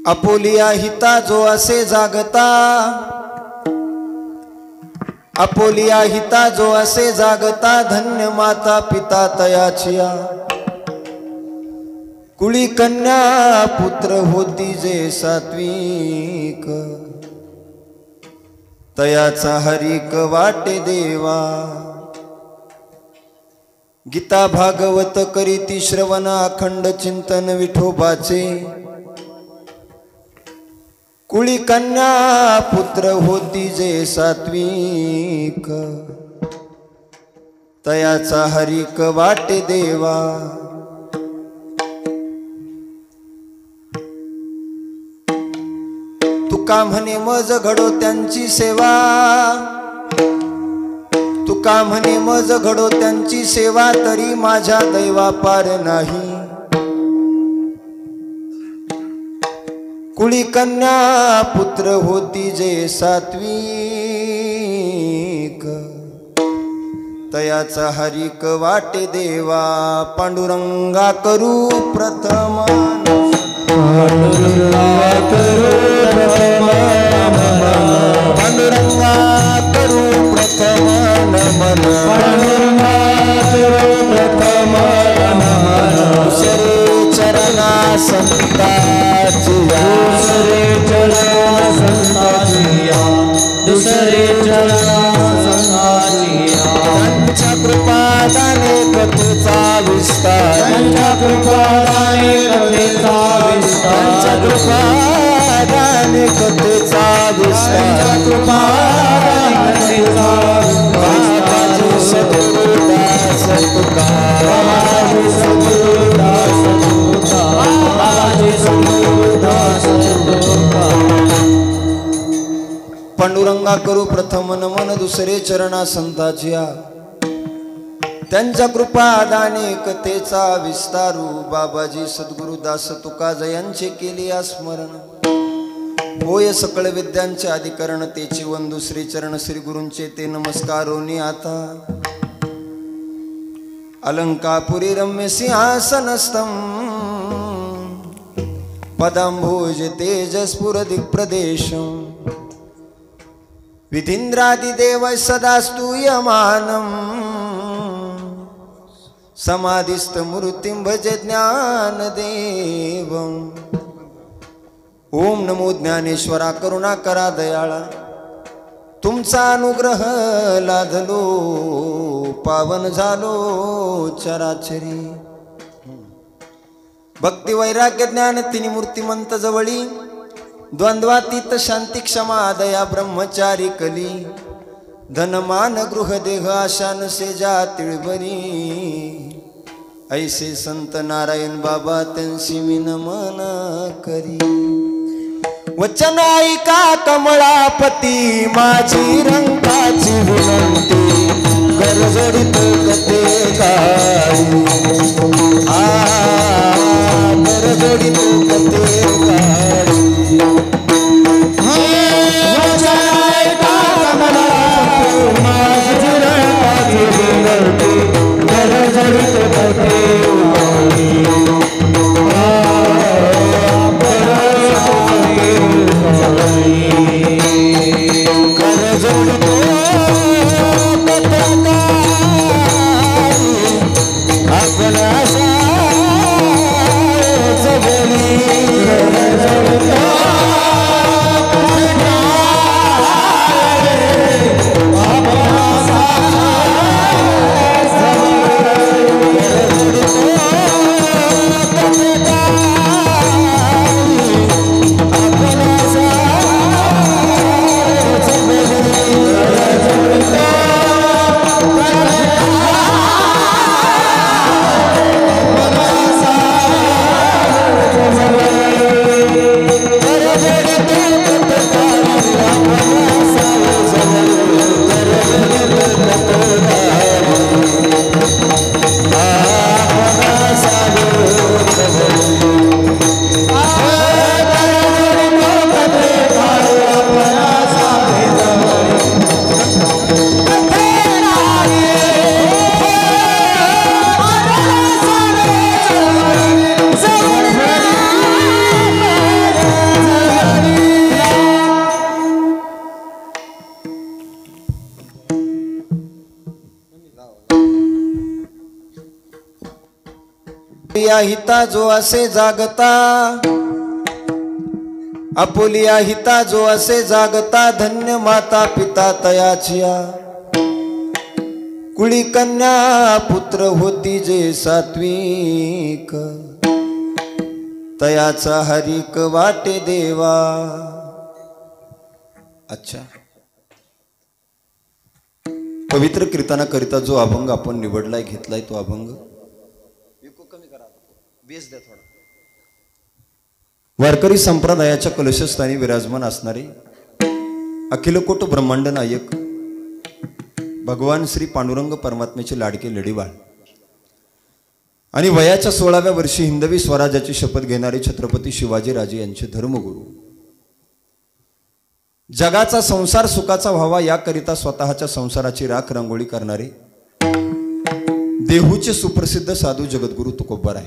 Apulia हिता जो असे जागता, आपुलिया हिता जो असे जागता, धन्य माता पिता तयाचिया। कुळी कन्या पुत्र होती जे सात्विक, तयाचा हरिक वाटे देवा। गीता भागवत करीती श्रवण, अखंड चिंतन विठोबाचे। कुळी कन्या पुत्र होती जे सात्विक, तयाचा हरिक वाटे देवा। तुका म्हणे मज घडो त्यांची सेवा, तुका म्हणे मज घडो त्यांची सेवा, तरी माझ्या दैवा पार नाही। कुळी कन्या पुत्र होती जे सात्विक, तयाचा हरिक वाटे देवा। पांडुरंगा करू प्रथम, पांडुरंगा करू प्रथम नमन, पांडुरंगा करू प्रथम नमन, पांडुरंगा करू प्रथम नमन। दुसरे चरणा संताचिया, दुसरे चरणा संताचिया, दुसरे चरणा संताचिया। त्यांच्या कृपादाने कथेचा विस्तार, त्यांच्या कृपादाने कथेचा विस्तार, त्यांच्या कृपादाने कथेचा विस्तार, त्यांच्या कृपादाने कथेचा विस्तार। सद्गुरुदास तुकाराम, सद्गुरुदास तुकाराम, सद्गुरुदास तुकाराम। पांडुरंगा करू प्रथम नमन, दुसरे चरणा संताचिया। त्यांच्या कृपा दाने कथेचा विस्तारू, बाबाजी सद्गुरुदास तुकाज यांचे केले स्मरण। होय सकळ विद्यांचे अधिकरण, तेची वंदू श्री चरण श्री गुरूंचे ते नमस्कारोनी आता। अलंकापुरी रम्य सिंहासनस्थं, पदांभोज तेजस्फुर दिक्प्रदेशं। विधीन्द्रादिदेव सदा स्तूयमानम्, समाधिस्थ मूर्तिं भजे ज्ञानदेवम्। ओम नमो ज्ञानेश्वरा, करुणा करा दयाळा। तुमचा अनुग्रह लाधलो, पावन झालो चराचरी। भक्ती वैराग्य ज्ञान तिन्ही मूर्तिमंत जवळी, द्वंद्वातीत शांती क्षमा दया ब्रह्मचारी कली। धनमान गृह देह आशा नसे जा तिळभरी, ऐसे संत नारायण बाबा त्यांसी मी नमन करी। वचन ऐका कमळापती, माझी रंगाची विनंती, करजोडीत कथे गाई। करजोडीत कथे गाई। आपुलिया हिता जो असे जागता, आपुलिया हिता जो असे जागता, धन्य माता पिता तयाचिया, कुळी कन्या पुत्र होती जे सात्विक, तयाचा हरिक वाटे देवा. अच्छा, पवित्र कीर्तनाकरिता जो अभंग आपण निवडलाय घेतलाय तो अभंग कमी करा, बेस द्या थोडा. वारकरी संप्रदायाच्या कलशस्थानी विराजमान असणारे अखिलकोट ब्रह्मांड नायक भगवान श्री पांडुरंग परमात्म्याचे लाडके लढीवाळ आणि वयाच्या 16व्या वर्षी हिंदवी स्वराज्याची शपथ घेणारे छत्रपती शिवाजीराजे यांचे धर्मगुरू, जगाचा संसार सुखाचा व्हावा याकरिता स्वतःच्या संसाराची राख रांगोळी करणारे देहूचे सुप्रसिद्ध साधू जगद्गुरु तुकोबाराय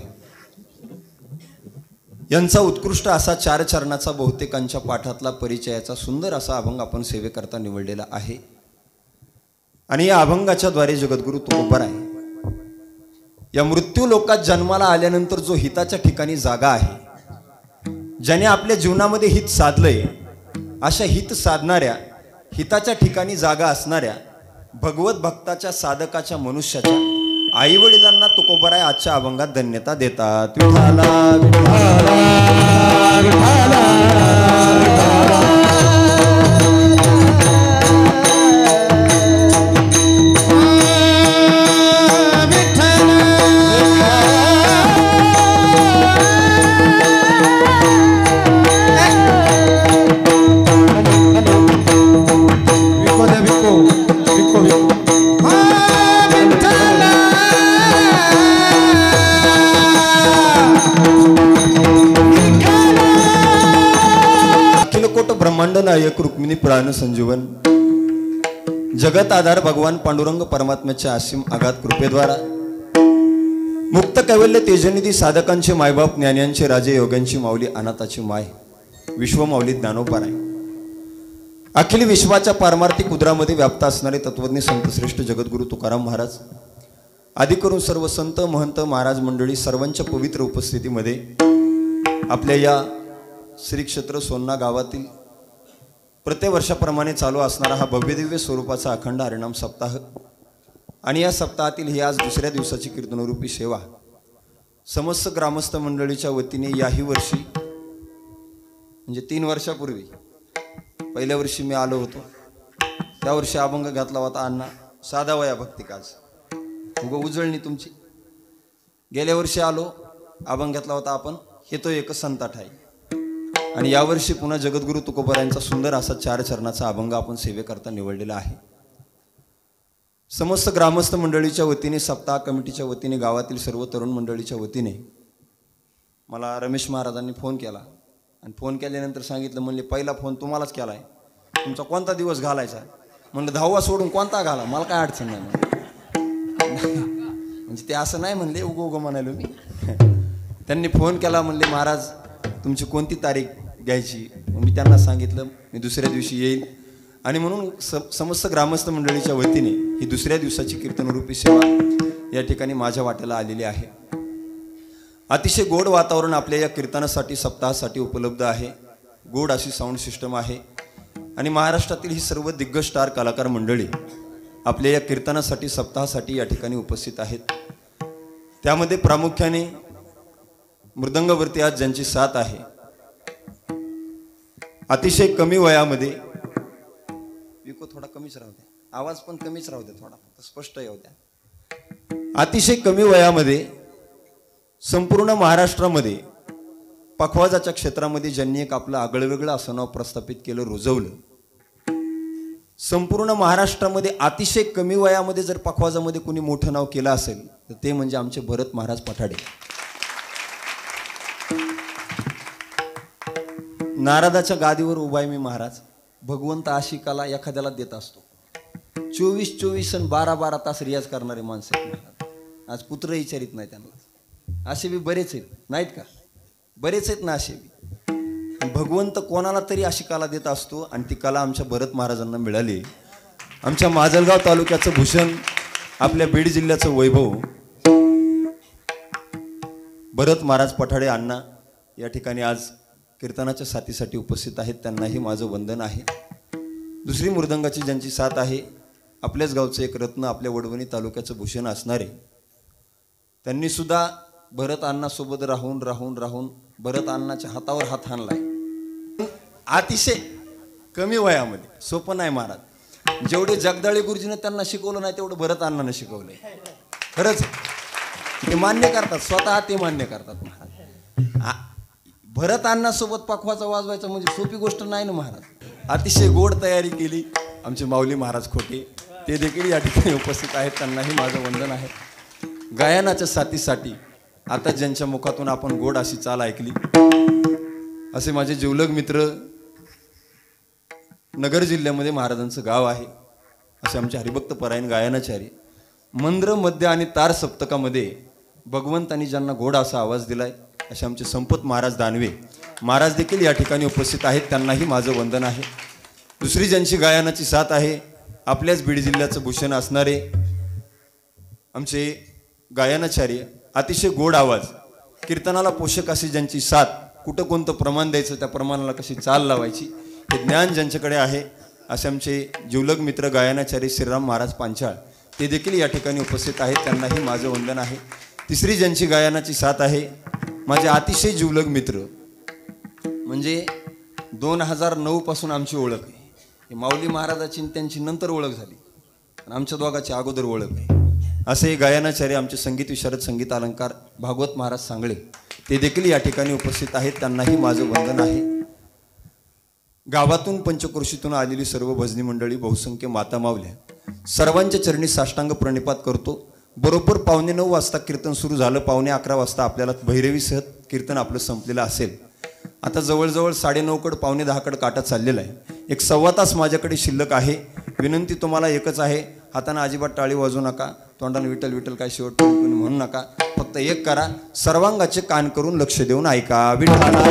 यांचा उत्कृष्ट असा 4 चरणाचा बहुतेकांच्या पाठातला परिचयाचा सुंदर असा अभंग आपण सेवेकरता निवडलेला आहे. आणि या अभंगाच्या द्वारे जगद्गुरु तुकोबाराय या मृत्यू लोकात जन्माला आल्यानंतर जो हिताच्या ठिकाणी जागा आहे, ज्याने आपल्या जीवनामध्ये हित साधलंय, अशा हित साधणाऱ्या, हिताच्या ठिकाणी जागा असणाऱ्या भगवत भक्ताच्या साधकाच्या मनुष्याच्या आई वडिलांना तुकोबाराय आजच्या अभंगात धन्यता देतात. विठाला विठाला विठाला ब्रह्मांड नायक रुक्मिणी प्राण संजीवन जगत आधार भगवान पांडुरंग परमात्म्याच्या असीम आघात कृपेद्वारा मुक्त कैवल्य तेजनिधी साधकांचे मायबाप, ज्ञान्यांचे राजे, योग्यांची माऊली, अनाथाची माय, विश्वमाऊली ज्ञानोबाराय अखिल विश्वाच्या पारमार्थिक उदरामध्ये व्याप्त असणारे तत्वज्ञ संत श्रेष्ठ जगद्गुरु तुकाराम महाराज आदी करून सर्व संत महंत महाराज मंडळी सर्वांच्या पवित्र उपस्थितीमध्ये आपल्या या श्री क्षेत्र सोन्ना गावातील प्रतिवर्षाप्रमाणे चालू असणारा हा भव्यदिव्य स्वरूपाचा अखंड हरिनाम सप्ताह आणि या सप्ताहातील ही आज दुसऱ्या दिवसाची कीर्तनरूपी सेवा समस्त ग्रामस्थ मंडळीच्या वतीने याही वर्षी म्हणजे 3 वर्षापूर्वी पहिल्या वर्षी मी आलो होतो, त्या वर्षी अभंग घातला होता अण्णा साधा वया भक्ती काज उगं उजळणी तुमची. गेल्या वर्षी आलो अभंग घातला होता आपण हे तो एक संताट आहे. आणि यावर्षी पुन्हा जगद्गुरु तुकोबारायांचा सुंदर असा 4 चरणाचा अभंग आपण सेवेकरता निवडलेला आहे. समस्त ग्रामस्थ मंडळीच्या वतीने, सप्ताह कमिटीच्या वतीने, गावातील सर्व तरुण मंडळीच्या वतीने मला रमेश महाराजांनी फोन केला आणि फोन केल्यानंतर सांगितलं, म्हणले पहिला फोन तुम्हालाच केलाय, तुमचा कोणता दिवस घालायचा? म्हणलं 10वा सोडून कोणता घाला, मला काय अडचण नाही. म्हणजे ते असं नाही म्हणले उगो म्हणालो मी. त्यांनी फोन केला, म्हणले महाराज तुमची कोणती तारीख घ्यायची? मी त्यांना सांगितलं मी दुसऱ्या दिवशी येईल. आणि म्हणून समस्त ग्रामस्थ मंडळीच्या वतीने ही दुसऱ्या दिवसाची कीर्तनरूपी सेवा या ठिकाणी माझ्या वाट्याला आलेली आहे. अतिशय गोड वातावरण आपल्या या कीर्तनासाठी, सप्ताहासाठी उपलब्ध आहे. गोड अशी साऊंड सिस्टम आहे आणि महाराष्ट्रातील ही सर्व दिग्गज स्टार कलाकार मंडळी आपल्या या कीर्तनासाठी, सप्ताहासाठी या ठिकाणी उपस्थित आहेत. त्यामध्ये प्रामुख्याने मृदंगवरती आज ज्यांची साथ आहे, अतिशय कमी वयामध्ये, विको थोडा कमीच राहू द्या, आवाज पण कमीच राहू द्या, थोडा स्पष्ट येऊ द्या. अतिशय कमी वयामध्ये संपूर्ण महाराष्ट्रामध्ये पखवाजाच्या क्षेत्रामध्ये ज्यांनी एक आपलं आगळंवेगळं असं नाव प्रस्थापित केलं, रुजवलं. संपूर्ण महाराष्ट्रामध्ये अतिशय कमी वयामध्ये जर पखवाजामध्ये कोणी मोठं नाव केलं असेल तर ते म्हणजे आमचे भरत महाराज पठाडे. नारदाच्या गादीवर उभा आहे मी महाराज. भगवंत अशी कला एखाद्याला देत असतो. 24 आणि 12 तास रियाज करणारे माणसं आहेत महाराज. आज पुत्र विचारित नाही त्यांना. असे बी बरेच आहेत, नाहीत का? बरेच आहेत ना असे बी. भगवंत कोणाला तरी अशी कला देत असतो आणि ती कला आमच्या भरत महाराजांना मिळाली. आमच्या माजलगाव तालुक्याचं भूषण, आपल्या बीड जिल्ह्याचं वैभव, भरत महाराज पठाडे अण्णा या ठिकाणी आज कीर्तनाच्या साथीसाठी उपस्थित आहेत, त्यांनाही माझं वंदन आहे। दुसरी मृदंगाची ज्यांची साथ आहे, आपल्याच गावचे एक रत्न, आपल्या वडवणी तालुक्याचं भूषण असणारे, त्यांनी सुद्धा भरत अण्णा सोबत राहून राहून राहून भरत अण्णाच्या हातावर हात हाणलाय। अतिशय कमी वयामध्ये, सोपं नाही महाराज। जेवढे जगदाळे गुरुजीने त्यांना शिकवलं नाही तेवढं भरत अण्णानं शिकवलंय। खरंच ते मान्य करतात, स्वतः ते मान्य करतात महाराज। भरत अण्णा सोबत पखवाचा वाजवायचा म्हणजे सोपी गोष्ट नाही ना महाराज। अतिशय गोड तयारी केली आमचे माऊली महाराज खोटे, ते देखील या ठिकाणी उपस्थित आहेत, त्यांनाही माझं वंदन आहे। गायनाच्या साथीसाठी आता ज्यांच्या मुखातून आपण गोड अशी चाल ऐकली, असे माझे जिवलग मित्र, नगर जिल्ह्यामध्ये महाराजांचं गाव आहे असे आमचे हरिभक्त परायण गायनाचार्य, मंद्र मध्य आणि तार सप्तकामध्ये भगवंतांनी ज्यांना गोड असा आवाज दिलाय असे आमचे संपत महाराज दानवे महाराज देखील या ठिकाणी उपस्थित आहेत, त्यांनाही माझं वंदन आहे। दुसरी ज्यांची गायनाची साथ आहे, आपल्याच बीड जिल्ह्याचं भूषण असणारे आमचे गायनाचार्य, अतिशय गोड आवाज, कीर्तनाला पोषक अशी ज्यांची साथ, कुठं कोणतं प्रमाण द्यायचं त्या प्रमाणाला कशी चाल लावायची हे ज्ञान ज्यांच्याकडे आहे, असे आमचे जिवलग मित्र गायनाचार्य श्रीराम महाराज पांचाळ, ते देखील या ठिकाणी उपस्थित आहेत, त्यांनाही माझं वंदन आहे। तिसरी ज्यांची गायनाची साथ आहे, माझे अतिशय जिवलग मित्र, म्हणजे 2009 पासून आमची ओळख आहे। माऊली महाराजाची त्यांची नंतर ओळख झाली, आमच्या दोघांची अगोदर ओळख आहे। असे गायनाचार्य आमचे संगीत विशारद संगीत अलंकार भागवत महाराज सांगळे, ते देखील या ठिकाणी उपस्थित आहेत, त्यांनाही माझं वंदन आहे। गावातून पंचक्रोशीतून आलेली सर्व भजनी मंडळी, बहुसंख्य माता मावल्या, सर्वांच्या चरणी साष्टांग प्रणिपात करतो। बरोबर 9:15 वाजता कीर्तन सुरू झालं, 11:15 वाजता आपल्याला भैरवीसह कीर्तन आपलं संपलेलं असेल। आता जवळजवळ 9:30 9:45 काटा चाललेला आहे। एक 1.25 तास माझ्याकडे शिल्लक आहे। विनंती तुम्हाला एकच आहे, हाताने अजिबात टाळी वाजवू नका, तोंडाने विठ्ठल विठ्ठल काय शेवट कोणी म्हणू नका, फक्त एक करा, सर्वांगाचे कान करून लक्ष देऊन ऐका। विठ्ठला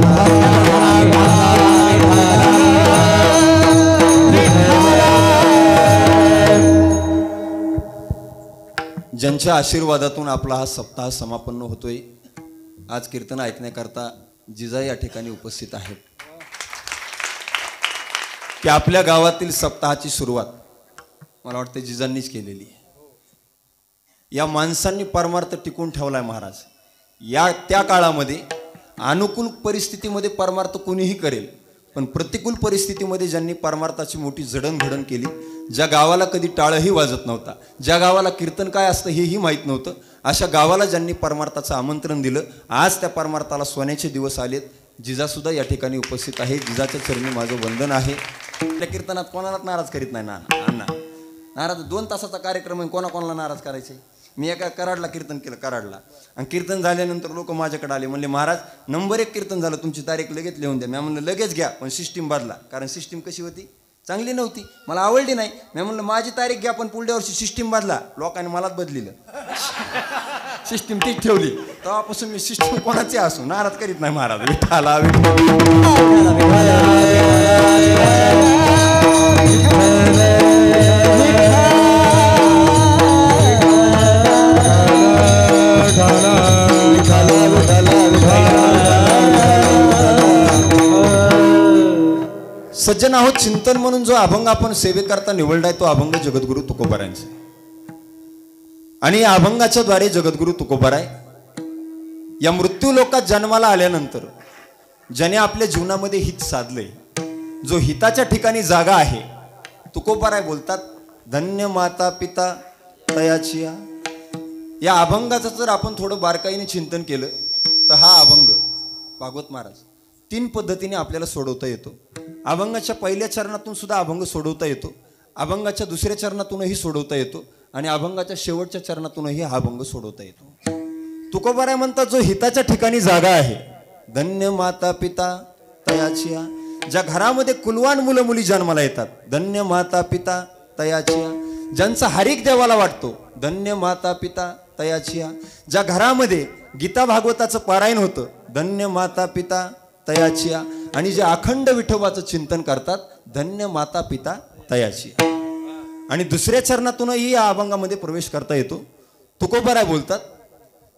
ज्यांच्या आशीर्वादातून आपला हा सप्ताह समापन्न होतोय, आज कीर्तन ऐकण्याकरता जिजा या ठिकाणी उपस्थित आहेत, की आपल्या गावातील सप्ताहाची सुरुवात मला वाटतं जिजांनीच केलेली आहे। या माणसांनी परमार्थ टिकून ठेवलाय महाराज। या त्या काळामध्ये अनुकूल परिस्थितीमध्ये परमार्थ कोणीही करेल, पण प्रतिकूल परिस्थितीमध्ये ज्यांनी परमार्थाची मोठी जडणघडण केली, ज्या गावाला कधी टाळही वाजत नव्हता, ज्या गावाला कीर्तन काय असतं हेही माहीत नव्हतं, अशा गावाला ज्यांनी परमार्थाचं आमंत्रण दिलं, आज त्या परमार्थाला सोन्याचे दिवस आलेत। जिजासुद्धा या ठिकाणी उपस्थित आहे, जिजाच्या चरणी माझं वंदन आहे। त्या कीर्तनात कोणालाच नाराज करीत नाही ना अण्णा, नाराज 2 तासाचा कार्यक्रम आहे, कोणाला नाराज करायचे। मी एका कराडला कीर्तन केलं, कराडला, आणि कीर्तन झाल्यानंतर लोक माझ्याकडे आले, म्हणले महाराज नंबर 1 कीर्तन झालं, तुमची तारीख लगेच लिहून द्या। मी म्हणलं लगेच घ्या, पण सिस्टीम बदला, कारण सिस्टीम कशी होती, चांगली नव्हती, मला आवडली नाही। मी म्हणलं माझी तारीख घ्या, पण पुढल्या वर्षी सिस्टीम बदला, लोकांनी मलाच बदलिलं, सिस्टीम तीच ठेवली। तेव्हापासून मी सिस्टीम कोणाची असू नाराज करीत नाही महाराज। विठ्ठला सज्जन आहोत, चिंतन म्हणून जो अभंग आपण सेवेकरता निवडलाय तो अभंग जगद्गुरु तुकोबारायांचा, आणि या अभंगाच्या द्वारे जगद्गुरु तुकोबाराय या मृत्यू लोकात जन्माला आल्यानंतर ज्याने आपल्या जीवनामध्ये हित साधलंय, जो हिताच्या ठिकाणी जागा आहे, तुकोबाराय बोलतात, धन्य माता पिता तयाचिया। या अभंगाचं जर आपण थोडं बारकाईने चिंतन केलं तर हा अभंग भागवत महाराज 3 पद्धतीने आपल्याला सोडवता येतो। अभंगाच्या पहिल्या चरणातून सुद्धा अभंग सोडवता येतो, अभंगाच्या दुसऱ्या चरणातूनही सोडवता येतो, आणि अभंगाच्या शेवटच्या चरणातूनही हा अभंग सोडवता येतो। तुकोबाराय म्हणतात, जो हिताच्या ठिकाणी जागा आहे, धन्य माता पिता तयाचिया, ज्या घरामध्ये कुलवान मुलं मुली जन्माला येतात, धन्य माता पिता तयाचिया, ज्यांचा हरिक देवाला वाटतो, धन्य माता पिता तयाचिया, ज्या घरामध्ये गीता भागवताचं पारायण होतं, धन्य माता पिता तयाचिया, आणि जे अखंड विठोबाचं चिंतन करतात, धन्य माता पिता तयाचिया। आणि दुसऱ्या चरणातूनही या अभंगामध्ये प्रवेश करता येतो। तुकोबाराय बोलतात,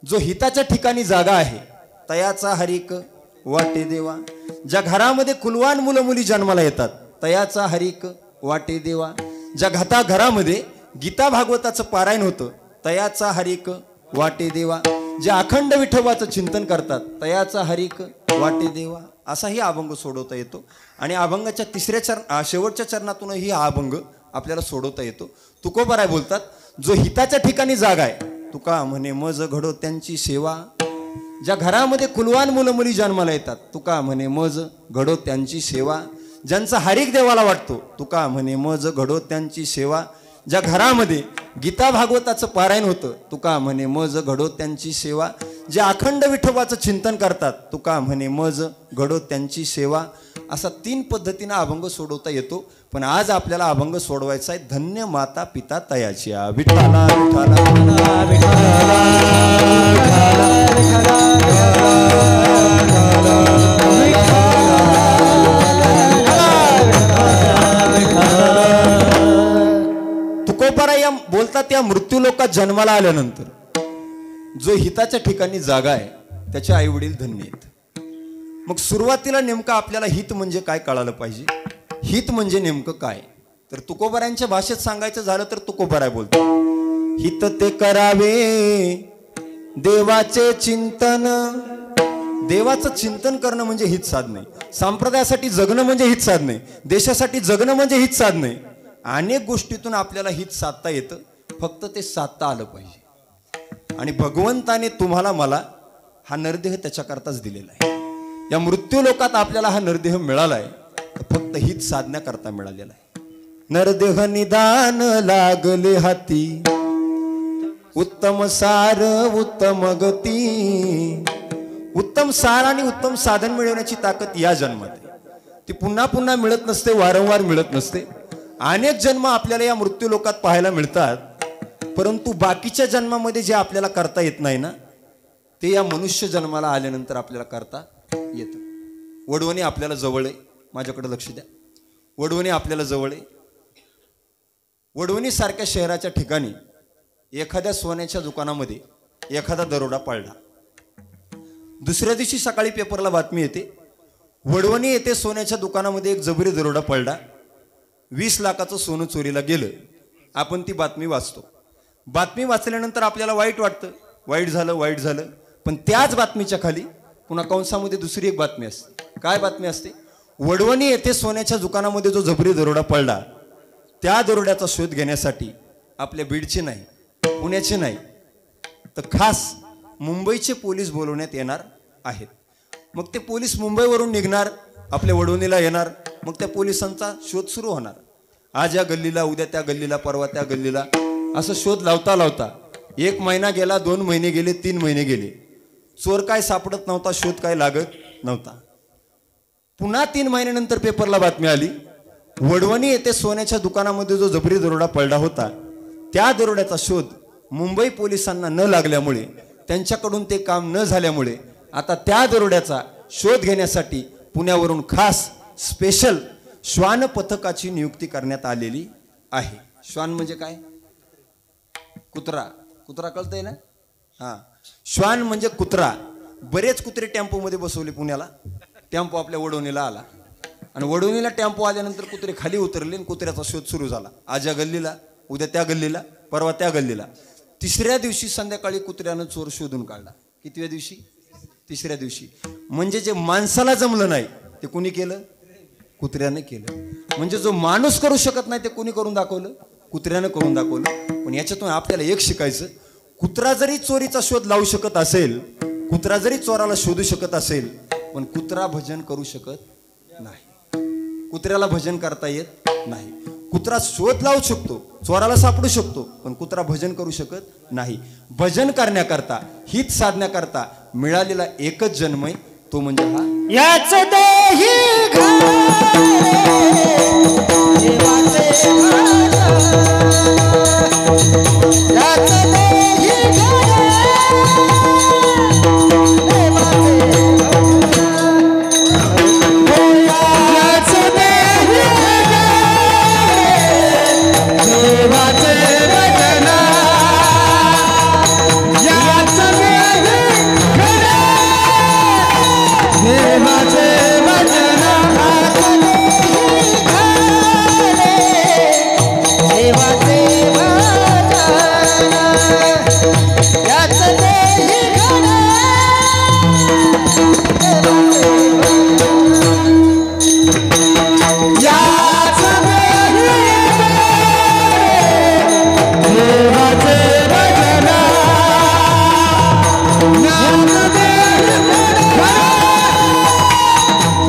जो हिताच्या ठिकाणी जागा आहे तयाचा हरिक वाटे देवा. ज्या घरामध्ये कुलवान मुलं मुली जन्माला येतात तयाचा हरिक वाटे देवा. ज्या घरामध्ये गीता भागवताचं पारायण होतं तयाचा हरिक वाटे देवा. जे अखंड विठोबाचं चिंतन करतात तयाचा हरिक वाटे देवा. असाही अभंग सोडवता येतो आणि अभंगाच्या शेवटच्या चरणातूनही हा अभंग आपल्याला सोडवता येतो. तुकोबाराय बोलतात, जो हिताच्या ठिकाणी जागा आहे तुका म्हणे मज घडो त्यांची सेवा. ज्या घरामध्ये कुलवान मुलं मुली जन्माला येतात तुका म्हणे मज घडो त्यांची सेवा. ज्यांचा हरिक देवाला वाटतो तुका म्हणे मज घडो त्यांची सेवा. ज्या घरामध्ये गीता भागवताचं पारायण होतं तुका म्हणे मज घडो त्यांची सेवा. जे अखंड विठोबाचं चिंतन करतात तुका म्हणे मज घडो त्यांची सेवा. असा 3 पद्धतीनं अभंग सोडवता येतो. पण आज आपल्याला अभंग सोडवायचा आहे धन्य माता पिता तयाची. विठ्ठला विठ्ठला तुकोबारा या बोलतात या मृत्यूलोकात जन्माला आल्यानंतर जो हिताच्या ठिकाणी जागा आहे त्याचे आई वडील धन्य आहेत. मग सुरुवातीला नेमकं आपल्याला हित म्हणजे काय कळालं पाहिजे. हित म्हणजे नेमकं काय तर तुकोबारांच्या भाषेत सांगायचं झालं तर तुकोबाराय बोलतो, हित ते करावे देवाचे चिंतन. देवाचं चिंतन करणं म्हणजे हित साधणे. संप्रदायासाठी जगणं म्हणजे हित साधणे. देशासाठी जगणं म्हणजे हित साधणे. अनेक गोष्टीतून आपल्याला हित साधता येतं, फक्त ते साधता आलं पाहिजे. आणि भगवंताने तुम्हाला मला हा नरदेह त्याच्याकरताच दिलेला आहे. या मृत्यू लोकात आपल्याला हा नरदेह मिळाला आहे फक्त हित साधण्याकरता मिळालेला आहे. नरदेह निदान लागले हाती उत्तम सार उत्तम गती. उत्तम सार आणि उत्तम साधन मिळवण्याची ताकद या जन्मात आहे. ती पुन्हा पुन्हा मिळत नसते, वारंवार मिळत नसते. अनेक जन्म आपल्याला या मृत्यू लोकात पाहायला मिळतात, परंतु बाकीच्या जन्मामध्ये जे आपल्याला करता येत नाही ना ते या मनुष्य जन्माला आल्यानंतर आपल्याला करता येतं. वडवणी आपल्याला जवळ आहे, माझ्याकडे लक्ष द्या. वडवणी आपल्याला जवळ आहे. वडवणी सारख्या शहराच्या ठिकाणी एखाद्या सोन्याच्या दुकानामध्ये एखादा दरोडा पडला. दुसऱ्या दिवशी सकाळी पेपरला बातमी येते, वडवणी येथे सोन्याच्या दुकानामध्ये एक जबरी दरोडा पडला, 20 लाखाचं सोनं चोरीला गेलं. आपण ती बातमी वाचतो. बातमी वाचल्यानंतर आपल्याला वाईट वाटतं, वाईट झालं. पण त्याच बातमीच्या खाली पुन्हा कंसामध्ये दुसरी एक बातमी असते. काय बातमी असते, वडवणी येथे सोन्याच्या दुकानामध्ये जो जबरी दरोडा पडला त्या दरोड्याचा शोध घेण्यासाठी आपल्या बीडचे नाही, पुण्याचे नाही, तर खास मुंबईचे पोलीस बोलवण्यात येणार आहेत. मग ते पोलीस मुंबईवरून निघणार, आपल्या वडवणीला येणार. मग त्या पोलिसांचा शोध सुरू होणार. आज या गल्लीला, उद्या त्या गल्लीला, परवा त्या गल्लीला, असं शोध लावता 1 महिना गेला, 2 महिने गेले, 3 महिने गेले. चोर काय सापडत नव्हता, शोध काय लागत नव्हता. पुन्हा 3 महिन्यानंतर पेपरला बातमी आली, वडवणी येथे सोन्याच्या दुकानामध्ये जो जबरी दरोडा पडला होता त्या दरोड्याचा शोध मुंबई पोलिसांना न लागल्यामुळे, त्यांच्याकडून ते काम न झाल्यामुळे आता त्या दरोड्याचा शोध घेण्यासाठी पुण्यावरून खास स्पेशल श्वान पथकाची नियुक्ती करण्यात आलेली आहे. श्वान म्हणजे काय, कुत्रा. कुत्रा कळतंय ना. हा, श्वान म्हणजे कुत्रा. बरेच कुत्रे टेम्पोमध्ये बसवले पुण्याला. टेम्पो आपल्या वडवणीला आला आणि वडवणीला टेम्पो आल्यानंतर कुत्रे खाली उतरले आणि कुत्र्याचा शोध सुरू झाला. आज या गल्लीला, उद्या त्या गल्लीला, परवा त्या गल्लीला. 3ऱ्या दिवशी संध्याकाळी कुत्र्यानं चोर शोधून काढला. कितव्या दिवशी, 3ऱ्या दिवशी. म्हणजे जे माणसाला जमलं नाही ते कुणी केलं, कुत्र्यानं केलं. म्हणजे जो माणूस करू शकत नाही ते कुणी करून दाखवलं, कुत्र्यानं करून दाखवलं. पण याच्यातून आपल्याला एक शिकायचं, कुत्रा जरी चोरीचा शोध लावू शकत असेल, कुत्रा जरी चोराला शोधू शकत असेल, पण कुत्रा भजन करू शकत नाही. कुत्र्याला भजन करता येत नाही. कुत्रा शोध लावू शकतो, चोराला सापडू शकतो, पण कुत्रा भजन करू शकत नाही. भजन करण्याकरता, हित साधण्याकरता मिळालेला एकच जन्म आहे, तो म्हणजे हा. याच देही देवाचे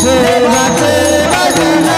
देवाचे भजन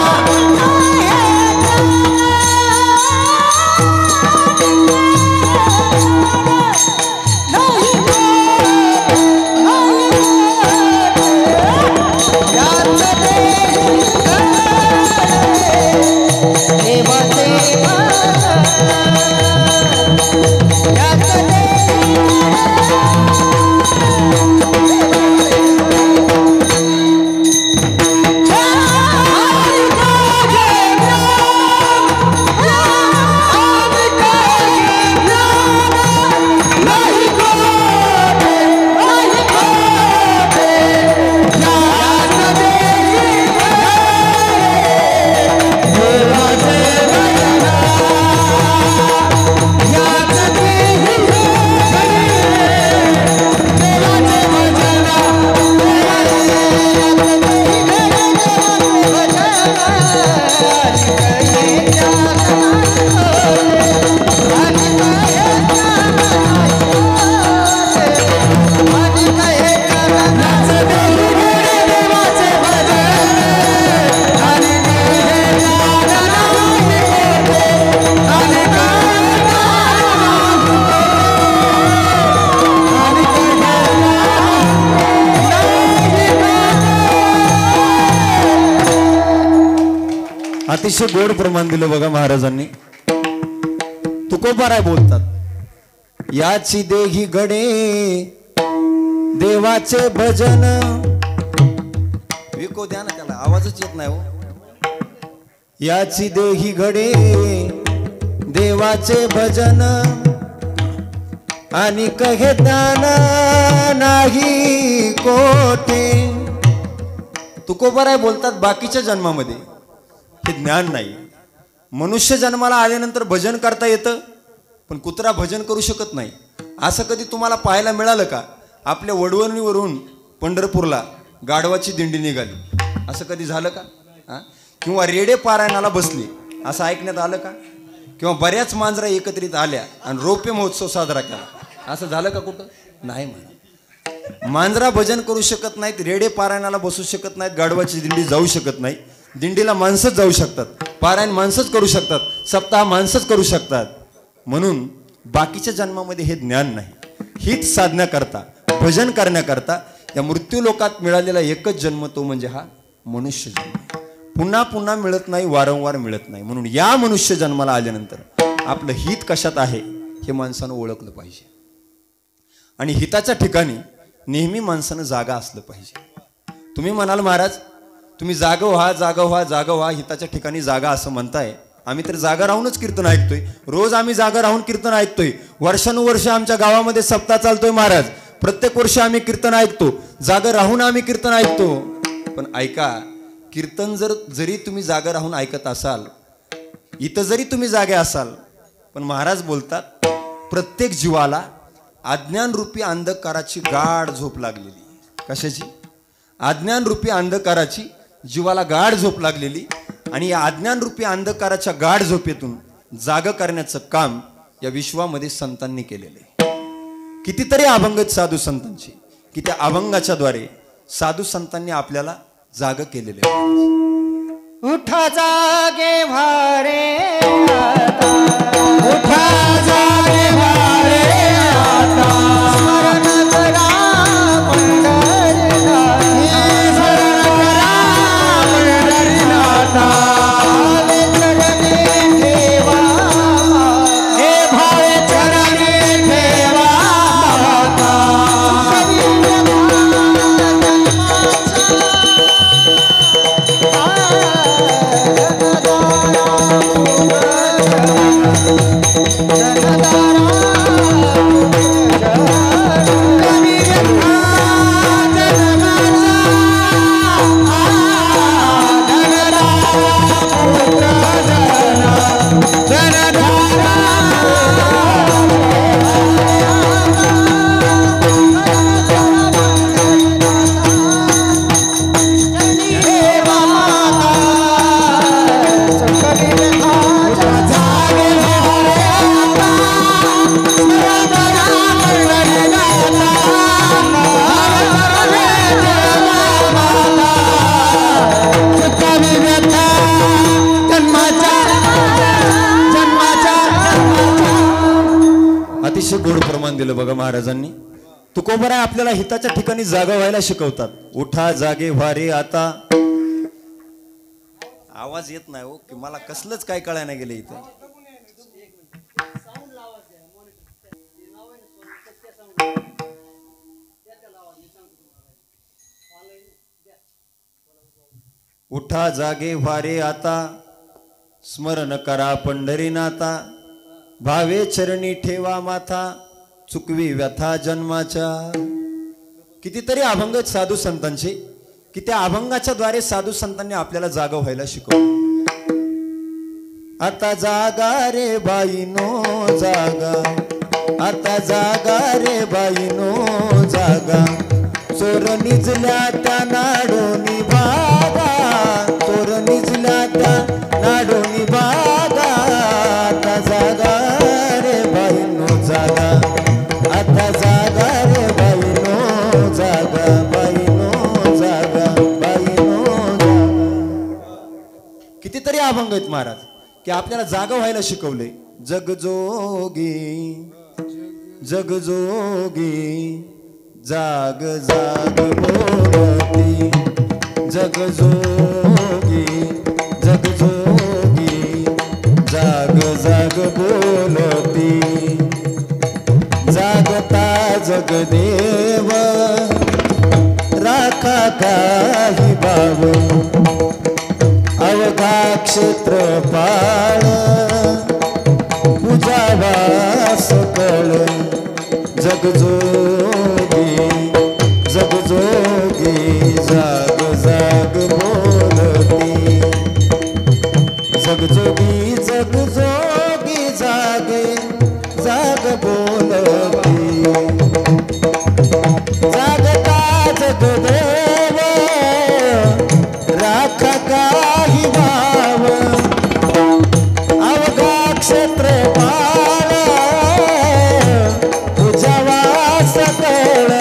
अतिशय गोड प्रमाण दिलं बघा महाराजांनी. तुकोबाराय बोलतात याची देही गडे देवाचे भजन. विको द्या ना त्याला आवाजच येत नाही हो. याची देही घडे देवाचे भजन आणि कहे दान नाही कोठे. तुकोबाराय बोलतात बाकीच्या जन्मामध्ये हे ज्ञान नाही. मनुष्य जन्माला आल्यानंतर भजन करता येतं पण कुत्रा भजन करू शकत नाही. असं कधी तुम्हाला पाहायला मिळालं का? आपल्या वडवणीवरून पंढरपूरला गाढवाची दिंडी निघाली असं कधी झालं का? किंवा रेडे पारायणाला बसले असं ऐकण्यात आलं का? किंवा बऱ्याच मांजरा एकत्रित आल्या आणि रौप्य महोत्सव साजरा केला असं झालं का कुठं? नाही म्हणा. मांजरा भजन करू शकत नाहीत, रेडे पारायणाला बसू शकत नाहीत, गाढवाची दिंडी जाऊ शकत नाही. दिंडीला माणसंच जाऊ शकतात, पारायण माणसंच करू शकतात, सप्ताह माणसंच करू शकतात. म्हणून बाकीच्या जन्मामध्ये हे ज्ञान नाही. हित साधण्याकरता भजन करण्याकरता या मृत्यू लोकात मिळालेला एकच जन्म तो म्हणजे हा मनुष्य जन्म. पुन्हा पुन्हा मिळत नाही, वारंवार मिळत नाही. म्हणून या मनुष्य जन्माला आल्यानंतर आपलं हित कशात आहे हे माणसानं ओळखलं पाहिजे. आणि हिताच्या ठिकाणी नेहमी माणसानं जागा असलं पाहिजे. तुम्ही म्हणाल महाराज तुम्ही जागा व्हा जागा व्हा जागा व्हा, हिताच्या ठिकाणी जागा असं म्हणताय. आम्ही तर जागा राहूनच कीर्तन ऐकतोय. रोज आम्ही जागा राहून कीर्तन ऐकतोय. वर्षानुवर्ष आमच्या गावामध्ये सप्ताह चालतोय महाराज. प्रत्येक वर्षी आम्ही कीर्तन ऐकतो, जागा राहून आम्ही कीर्तन ऐकतो. पण ऐका, कीर्तन जरी तुम्ही जागा राहून ऐकत असाल, इथं जरी तुम्ही जागे असाल, पण महाराज बोलतात प्रत्येक जीवाला अज्ञान रूपी अंधकाराची गाढ झोप लागलेली. कशाची? अज्ञान रूपी अंधकाराची जीवाला गाढ झोप लागलेली. आणि या अज्ञान रूपी अंधकाराच्या गाढ झोपेतून जाग करण्याचं काम या विश्वामध्ये संतांनी केलेलं आहे. कितीतरी अभंग साधू संतांची की त्या अभंगाच्या द्वारे साधू संतांनी आपल्याला जाग केलेले. उठा जागे भारे आता, उठा जागे भारे आता, स्मरण करा पंढरीनाथ, स्मरण करा पंढरीनाथ. भावे चरणी ठेवा, हे भावे चरणी ठेवा माता. जनदारा दिलं बघा महाराजांनी. तुकोबराय आपल्याला हिताच्या ठिकाणी जागा व्हायला शिकवतात. उठा जागे व्हा रे आता. आवाज येत नाही हो की मला कसलंच काय कळायला गेलं इथं. उठा जागे व्हा रे आता. स्मरण करा पंढरीनाथा. भावे चरणी ठेवा माथा. चुकवी व्यथा जन्माच्या. कितीतरी अभंग आहेत साधू संतांचे की त्या अभंगाच्या द्वारे साधू संतांनी आपल्याला जागा व्हायला शिकवलं. आता जागा रे बाईनो जागा. आता जागा रे बाईनो जागा. चोर निजल्या त्या नाडोनी बागा. चोर निजल्या त्या नाडोनी बागा. आता जागा रे बाईनो जागा. आता जागा रे बाईनो जागा. बाईनो जागा. बाईनो जागा. कितीतरी अभंग आहेत महाराज की आपल्याला जागा व्हायला शिकवले. जगजोगी जगजोगी जाग जाग बोलती. जगजोगी जगजोगी जाग जाग बोलती. जागता जगदेव राखा काही बाव. अवघा क्षेत्रपाळ पूजावा सकळ. जगजोगी जगजोगी जाग जाग बोलती. जगजोगी जगजोगी जागे जाग बोलती. जागता जगदेव राखा काही भाव. अवघा क्षेत्रपाळ पूजावा सकळ.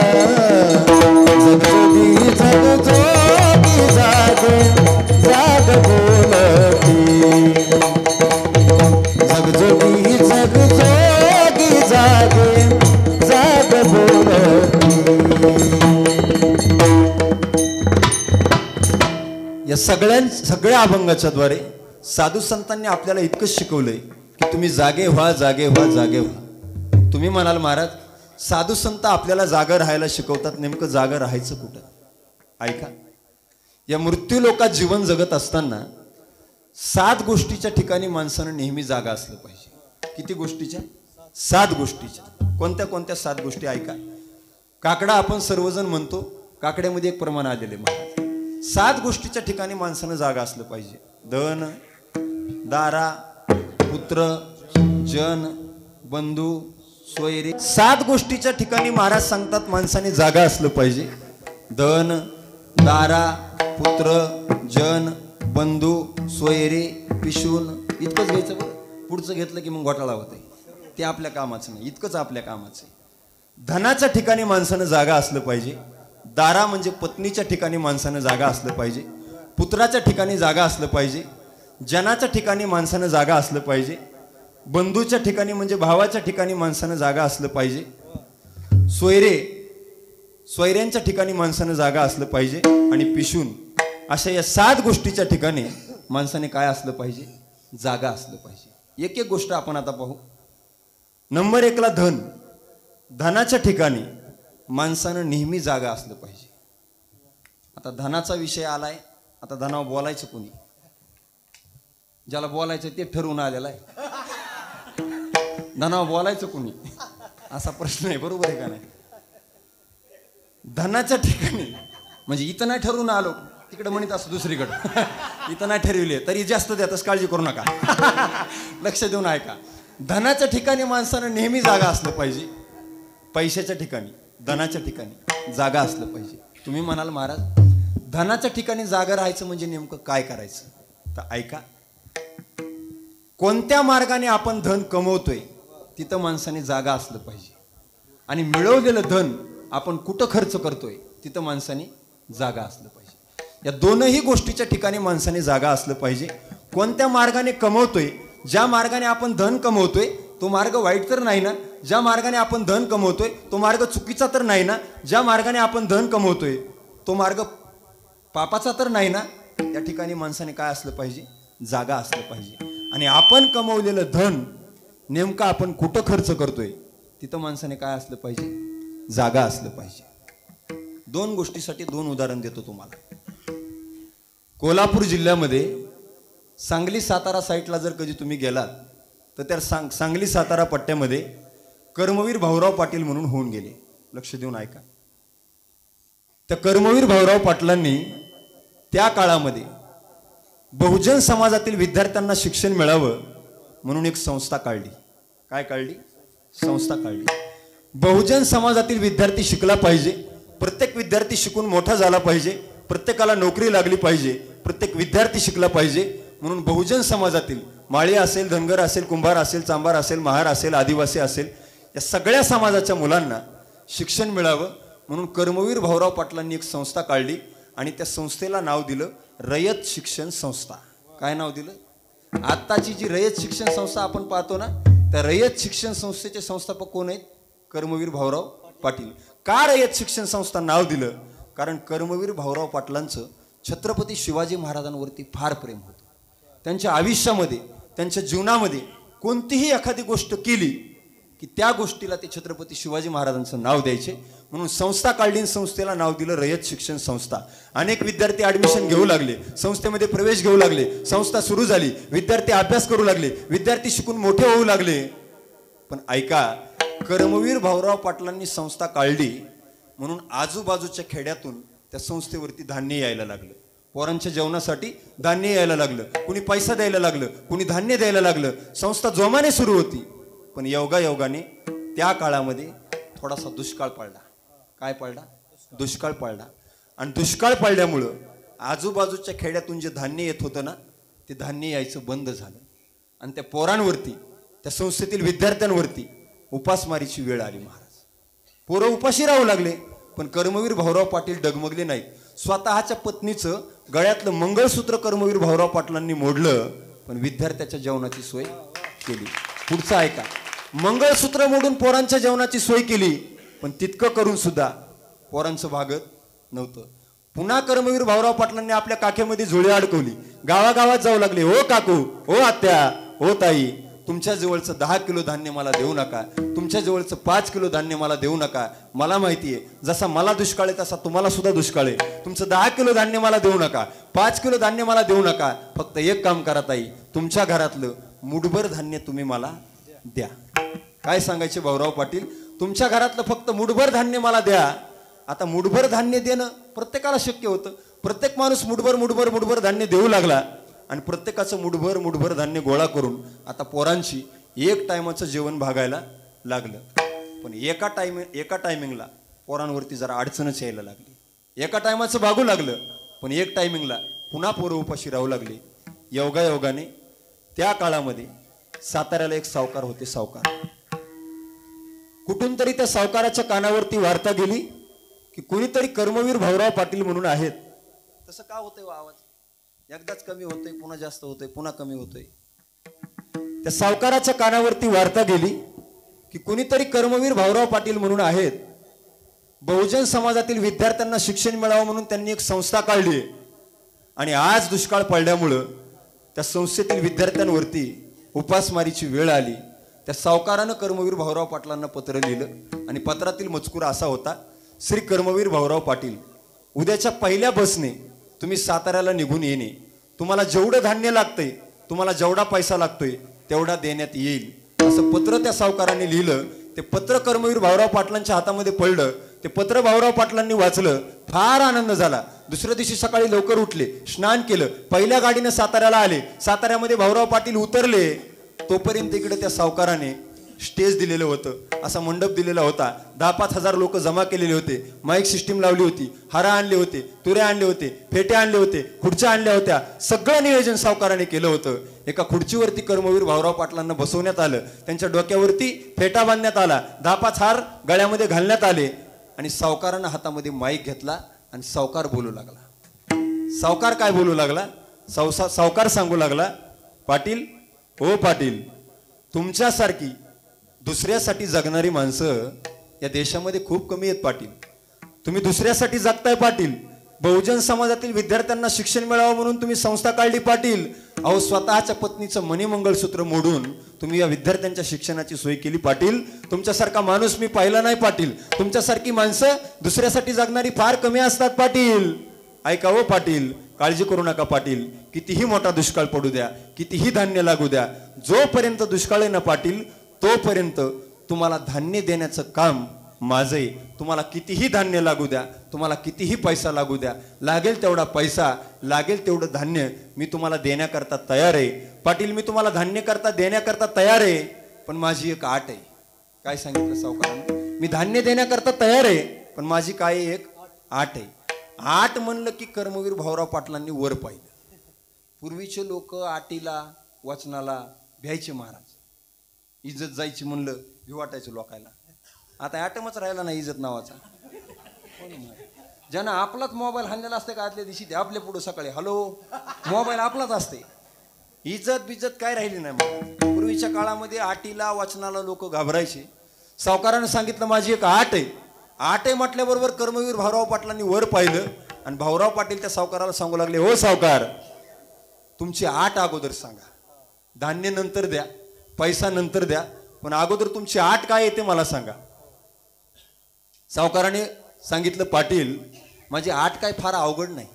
जगजोगी जगजोगी जागे जाग बोलती. जगजोगी जगजोगी जागे जाग बोलती. या सगळ्या अभंगाच्या द्वारे साधू संतांनी आपल्याला इतकंच शिकवलंय की तुम्ही जागे व्हा जागे व्हा जागे व्हा. तुम्ही म्हणाल महाराज साधू संत आपल्याला जागा राहायला शिकवतात. नेमकं जागा राहायचं कुठं? ऐका. या मृत्यू लोकात जीवन जगत असताना 7 गोष्टीच्या ठिकाणी माणसानं नेहमी जागा असलं पाहिजे. किती गोष्टीच्या? 7 गोष्टीच्या. कोणत्या कोणत्या 7 गोष्टी? ऐका. काकडा आपण सर्वजण म्हणतो. काकड्यामध्ये एक प्रमाण आलेले महाराज. 7 गोष्टीच्या ठिकाणी माणसानं जागा असलं पाहिजे. धन दारा पुत्र जन बंधू सोयरे. 7 गोष्टीच्या ठिकाणी महाराज सांगतात माणसाने जागा असलं पाहिजे. धन दारा पुत्र जन बंधू सोयरे पिशून. इतकंच घ्यायचं बरं. पुढचं घेतलं की मग घोटाळा होतंय. ते आपल्या कामाचं नाही. इतकंच आपल्या कामाचं आहे. धनाच्या ठिकाणी माणसानं जागा असलं पाहिजे. दारा म्हणजे पत्नीच्या ठिकाणी माणसानं जागा असलं पाहिजे. पुत्राच्या ठिकाणी जागा असलं पाहिजे. जनाच्या ठिकाणी माणसानं जागा असलं पाहिजे. बंधूच्या ठिकाणी म्हणजे भावाच्या ठिकाणी माणसानं जागा असलं पाहिजे. सोयऱ्यांच्या ठिकाणी माणसानं जागा असलं पाहिजे. आणि पिशून अशा या 7 गोष्टीच्या ठिकाणी माणसाने काय असलं पाहिजे? जागा असलं पाहिजे. एक एक गोष्ट आपण आता पाहू. नंबर 1 ला धन. धनाच्या ठिकाणी माणसानं नेहमी जागा असलं पाहिजे. आता धनाचा विषय आलाय. आता धनावर बोलायचं कोणी? ज्याला बोलायचं ते ठरवून आलेला आहे. धनावर बोलायचं कोणी असा प्रश्न आहे. बरोबर आहे का नाही? धनाच्या ठिकाणी म्हणजे इथं नाही ठरवून आलो तिकडे म्हणत असं दुसरीकडे. इथं नाही ठरविले तरी जास्त द्यातच. काळजी करू नका. लक्ष देऊन ऐका. धनाच्या ठिकाणी माणसानं नेहमी जागा असलं पाहिजे. पैशाच्या ठिकाणी धनाच्या ठिकाणी जागा असलं पाहिजे. तुम्ही म्हणाल महाराज धनाच्या ठिकाणी जागा राहायचं म्हणजे नेमकं काय करायचं? तर ऐका. कोणत्या मार्गाने आपण धन कमवतोय तिथं माणसाने जागा असलं पाहिजे. आणि मिळवलेलं धन आपण कुठं खर्च करतोय तिथं माणसाने जागा असलं पाहिजे. या दोनही गोष्टीच्या ठिकाणी माणसाने जागा असलं पाहिजे. कोणत्या मार्गाने कमवतोय, ज्या मार्गाने आपण धन कमवतोय तो मार्ग वाईट तर नाही ना? ज्या मार्गाने आपण धन कमवतोय तो मार्ग चुकीचा तर नाही ना? ज्या मार्गाने आपण धन कमवतोय तो मार्ग पापाचा तर नाही ना? या ठिकाणी माणसाने काय असलं पाहिजे? जागा असलं पाहिजे. आणि आपण कमवलेलं धन नेमकं आपण कुठं खर्च करतोय तिथं माणसाने काय असलं पाहिजे? जागा असलं पाहिजे. 2 गोष्टीसाठी 2 उदाहरण देतो तुम्हाला. कोल्हापूर जिल्ह्यामध्ये सांगली सातारा साईडला जर कधी तुम्ही गेलात तर त्या सांगली सातारा पट्ट्यामध्ये कर्मवीर भाऊराव पाटील म्हणून होऊन गेले. लक्ष देऊन ऐका. त्या कर्मवीर भाऊराव पाटलांनी त्या काळामध्ये बहुजन समाजातील विद्यार्थ्यांना शिक्षण मिळावं म्हणून एक संस्था काढली. काय काढली? संस्था काढली. बहुजन समाजातील विद्यार्थी शिकला पाहिजे, प्रत्येक विद्यार्थी शिकून मोठा झाला पाहिजे, प्रत्येकाला नोकरी लागली पाहिजे, प्रत्येक विद्यार्थी शिकला पाहिजे म्हणून बहुजन समाजातील माळी असेल, धनगर असेल, कुंभार असेल, चांभार असेल, महार असेल, आदिवासी असेल, या सगळ्या समाजाच्या मुलांना शिक्षण मिळावं म्हणून कर्मवीर भाऊराव पाटलांनी एक संस्था काढली आणि त्या संस्थेला नाव दिलं रयत शिक्षण संस्था. काय नाव दिलं? आत्ताची जी रयत शिक्षण संस्था आपण पाहतो ना, त्या रयत शिक्षण संस्थेचे संस्थापक कोण आहेत? कर्मवीर भाऊराव पाटील. का रयत शिक्षण संस्था नाव दिलं? कारण कर्मवीर भाऊराव पाटलांचं छत्रपती शिवाजी महाराजांवरती फार प्रेम होतं. त्यांच्या आयुष्यामध्ये, त्यांच्या जीवनामध्ये कोणतीही एखादी गोष्ट केली की त्या गोष्टीला ते छत्रपती शिवाजी महाराजांचं नाव द्यायचे म्हणून संस्था काढली. संस्थेला नाव दिलं रयत शिक्षण संस्था. अनेक विद्यार्थी ॲडमिशन घेऊ लागले, संस्थेमध्ये प्रवेश घेऊ लागले, संस्था सुरू झाली, विद्यार्थी अभ्यास करू लागले, विद्यार्थी शिकून मोठे होऊ लागले. पण ऐका, कर्मवीर भाऊराव पाटलांनी संस्था काढली म्हणून आजूबाजूच्या खेड्यातून त्या संस्थेवरती धान्य यायला लागलं. पोरांच्या जेवणासाठी धान्य यायला लागलं, कुणी पैसा द्यायला लागलं, कुणी धान्य द्यायला लागलं. संस्था जोमाने सुरू होती. पण योगायोगाने त्या काळामध्ये थोडासा दुष्काळ पडला. काय पडला? दुष्काळ पडला. आणि दुष्काळ पडल्यामुळं आजूबाजूच्या खेड्यातून जे धान्य येत होतं ना, ते धान्य यायचं बंद झालं. आणि त्या पोरांवरती, त्या संस्थेतील विद्यार्थ्यांवरती उपासमारीची वेळ आली. महाराज, पोरं उपाशी राहू लागले. पण कर्मवीर भाऊराव पाटील डगमगले नाहीत. स्वतःच्या पत्नीचं गळ्यातलं मंगळसूत्र कर्मवीर भाऊराव पाटलांनी मोडलं, पण विद्यार्थ्याच्या जेवणाची सोय केली. पुढचं ऐका. मंगळसूत्र मोडून पोरांच्या जेवणाची सोय केली, पण तितकं करून सुद्धा पोरांचं भागत नव्हतं. पुन्हा कर्मवीर भाऊराव पाटलांनी आपल्या काखेमध्ये झोळी अडकवली. गावागावात जाऊ लागले. हो काकू, हो आत्या, हो ताई, तुमच्या जवळचं 10 किलो धान्य मला देऊ नका, तुमच्या जवळचं 5 किलो धान्य मला देऊ नका. मला माहिती आहे, जसा मला दुष्काळ आहे तसा तुम्हाला सुद्धा दुष्काळ आहे. तुमचं 10 किलो धान्य मला देऊ नका, 5 किलो धान्य मला देऊ नका. फक्त एक काम करा ताई, तुमच्या घरातलं मुठभर धान्य तुम्ही मला द्या. काय सांगायचे भाऊराव पाटील? तुमच्या घरातलं फक्त मुठभर धान्य मला द्या. आता मुठभर धान्य देणं प्रत्येकाला शक्य होतं. प्रत्येक माणूस मुठभर धान्य देऊ लागला आणि प्रत्येकाचं मुठभर धान्य गोळा करून आता पोरांची एक टायमाचं जेवण भागायला लागलं. पण एका टायमिंगला पोरांवरती जरा अडचणच यायला लागली. एका टायमाचं भागू लागलं, पण एक टायमिंगला पुन्हा पोरं उपाशी राहू लागली. योगायोगाने त्या काळामध्ये साताऱ्याला एक सावकार होते. सावकार कुठून तरी त्या सावकाराच्या कानावरती वार्ता गेली की कुणीतरी कर्मवीर भाऊराव पाटील म्हणून आहेत. तसं का होतंय आवाज? एकदाच कमी होतोय, पुन्हा जास्त होतोय, पुन्हा कमी होतोय. त्या सावकाराच्या कानावरती वार्ता गेली की कुणीतरी कर्मवीर भाऊराव पाटील म्हणून आहेत. बहुजन समाजातील विद्यार्थ्यांना शिक्षण मिळावं म्हणून त्यांनी एक संस्था काढली. आणि आज दुष्काळ पडल्यामुळं त्या संस्थेतील विद्यार्थ्यांवरती उपासमारीची वेळ आली. त्या सावकारानं कर्मवीर भाऊराव पाटलांना पत्र लिहिलं आणि पत्रातील मजकूर असा होता: श्री कर्मवीर भाऊराव पाटील, उद्याच्या पहिल्या बसने तुम्ही साताऱ्याला निघून येणे. तुम्हाला जेवढं धान्य लागतंय, तुम्हाला जेवढा पैसा लागतोय तेवढा देण्यात येईल, असं पत्र त्या सावकाराने लिहिलं. ते पत्र कर्मवीर भाऊराव पाटलांच्या हातामध्ये पडलं. ते पत्र भाऊराव पाटलांनी वाचलं. फार आनंद झाला. दुसऱ्या दिवशी सकाळी लवकर उठले, स्नान केलं, पहिल्या गाडीनं साताऱ्याला आले. साताऱ्यामध्ये भाऊराव पाटील उतरले. तोपर्यंत इकडे त्या सावकाराने स्टेज दिलेलं होतं, असा मंडप दिलेला होता. 10-5 हजार लोक जमा केलेले होते. माईक सिस्टीम लावली होती. हारा आणले होते, तुऱ्या आणले होते, फेटे आणले होते, खुर्च्या आणल्या होत्या. सगळं नियोजन सावकाराने केलं होतं. एका खुर्चीवरती कर्मवीर भाऊराव पाटलांना बसवण्यात आलं. त्यांच्या डोक्यावरती फेटा बांधण्यात आला. 10-5 हार गळ्यामध्ये घालण्यात आले आणि सावकारानं हातामध्ये माईक घेतला आणि सावकार बोलू लागला. सावकार काय बोलू लागला? सावकार सांगू लागला, पाटील, हो पाटील, तुमच्यासारखी दुसऱ्यासाठी जगणारी माणसं या देशामध्ये खूप कमी आहेत पाटील. तुम्ही दुसऱ्यासाठी जगताय पाटील. बहुजन समाजातील विद्यार्थ्यांना शिक्षण मिळावं म्हणून तुम्ही संस्था काढली पाटील. अहो स्वतःच्या पत्नीचं मणिमंगळसूत्र मोडून तुम्ही या विद्यार्थ्यांच्या शिक्षणाची सोय केली पाटील. तुमच्यासारखा माणूस मी पाहिला नाही पाटील. तुमच्यासारखी माणसं दुसऱ्यासाठी जगणारी फार कमी असतात पाटील. ऐका हो पाटील, काळजी करू नका पाटील. कितीही मोठा दुष्काळ पडू द्या, कितीही धान्य लागू द्या, जोपर्यंत दुष्काळ आहे ना पाटील तोपर्यंत तुम्हाला धान्य देण्याचं काम माझं आहे. तुम्हाला कितीही धान्य लागू द्या, तुम्हाला कितीही पैसा लागू द्या, लागेल तेवढा पैसा, लागेल तेवढं धान्य मी तुम्हाला देण्याकरता तयार आहे पाटील. मी तुम्हाला धान्य करता देण्याकरता तयार आहे. पण माझी एक आट आहे. काय सांगितलं सावकारांना? मी धान्य देण्याकरता तयार आहे, पण माझी काय एक आट आहे. आट म्हणलं की कर्मवीर भाऊराव पाटलांनी वर पाहिलं. पूर्वीचे लोक आटीला वचनाला भ्यायचे महाराज. इज्जत जायची म्हणलं भिव वाटायचं लोकायला. आता ॲटमच राहिला नाही इज्जत नावाचा. ज्यांना आपलाच मोबाईल हाणलेला असते का आदल्या दिवशी ते आपल्या पुढे सकाळी हॅलो मोबाईल आपलाच असते. इज्जत बिज्जत काय राहिली नाही. पूर्वीच्या काळामध्ये आटीला वचनाला लोक घाबरायचे. सावकारानं सांगितलं माझी एक आट आहे. आट आहे म्हटल्याबरोबर कर्मवीर भाऊराव पाटलांनी वर पाहिलं आणि भाऊराव पाटील त्या सावकाराला सांगू लागले, हो सावकार, तुमची आट अगोदर सांगा. धान्य नंतर द्या, पैसा नंतर द्या, पण अगोदर तुमची आट काय आहे ते मला सांगा. सावकाराने सांगितलं, पाटील माझी आट काय फार अवघड नाही.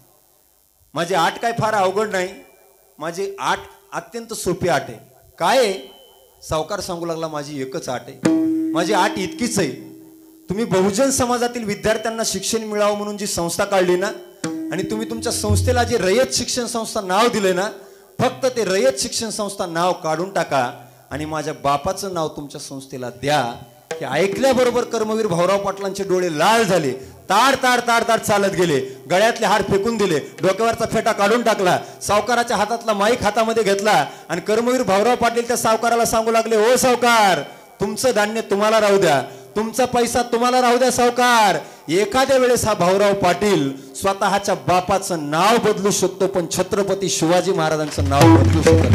माझी आट काय फार अवघड नाही. माझी आट अत्यंत सोपी आट आहे. काय आहे? सावकार सांगू लागला, माझी एकच आट आहे. माझी आट इतकीच आहे, तुम्ही बहुजन समाजातील विद्यार्थ्यांना शिक्षण मिळावं म्हणून जी संस्था काढली ना, आणि तुम्ही तुमच्या संस्थेला जे रयत शिक्षण संस्था नाव दिले ना, फक्त ते रयत शिक्षण संस्था नाव काढून टाका आणि माझ्या बापाचं नाव तुमच्या संस्थेला द्या. हे ऐकल्याबरोबर कर्मवीर भाऊराव पाटलांचे डोळे लाल झाले. ताड ताड ताड ताड चालत गेले. गळ्यातले हार फेकून दिले, डोक्यावरचा फेटा काढून टाकला, सावकाराच्या हातातला माईक हातामध्ये घेतला आणि कर्मवीर भाऊराव पाटील त्या सावकाराला सांगू लागले, ओ सावकार, तुमचं धान्य तुम्हाला राहू द्या, तुमचा पैसा तुम्हाला राहू द्या सावकार. एखाद्या वेळेस हा भाऊराव पाटील स्वतःच्या बापाचं नाव बदलू शकतो, पण छत्रपती शिवाजी महाराजांचं नाव बदलू शकत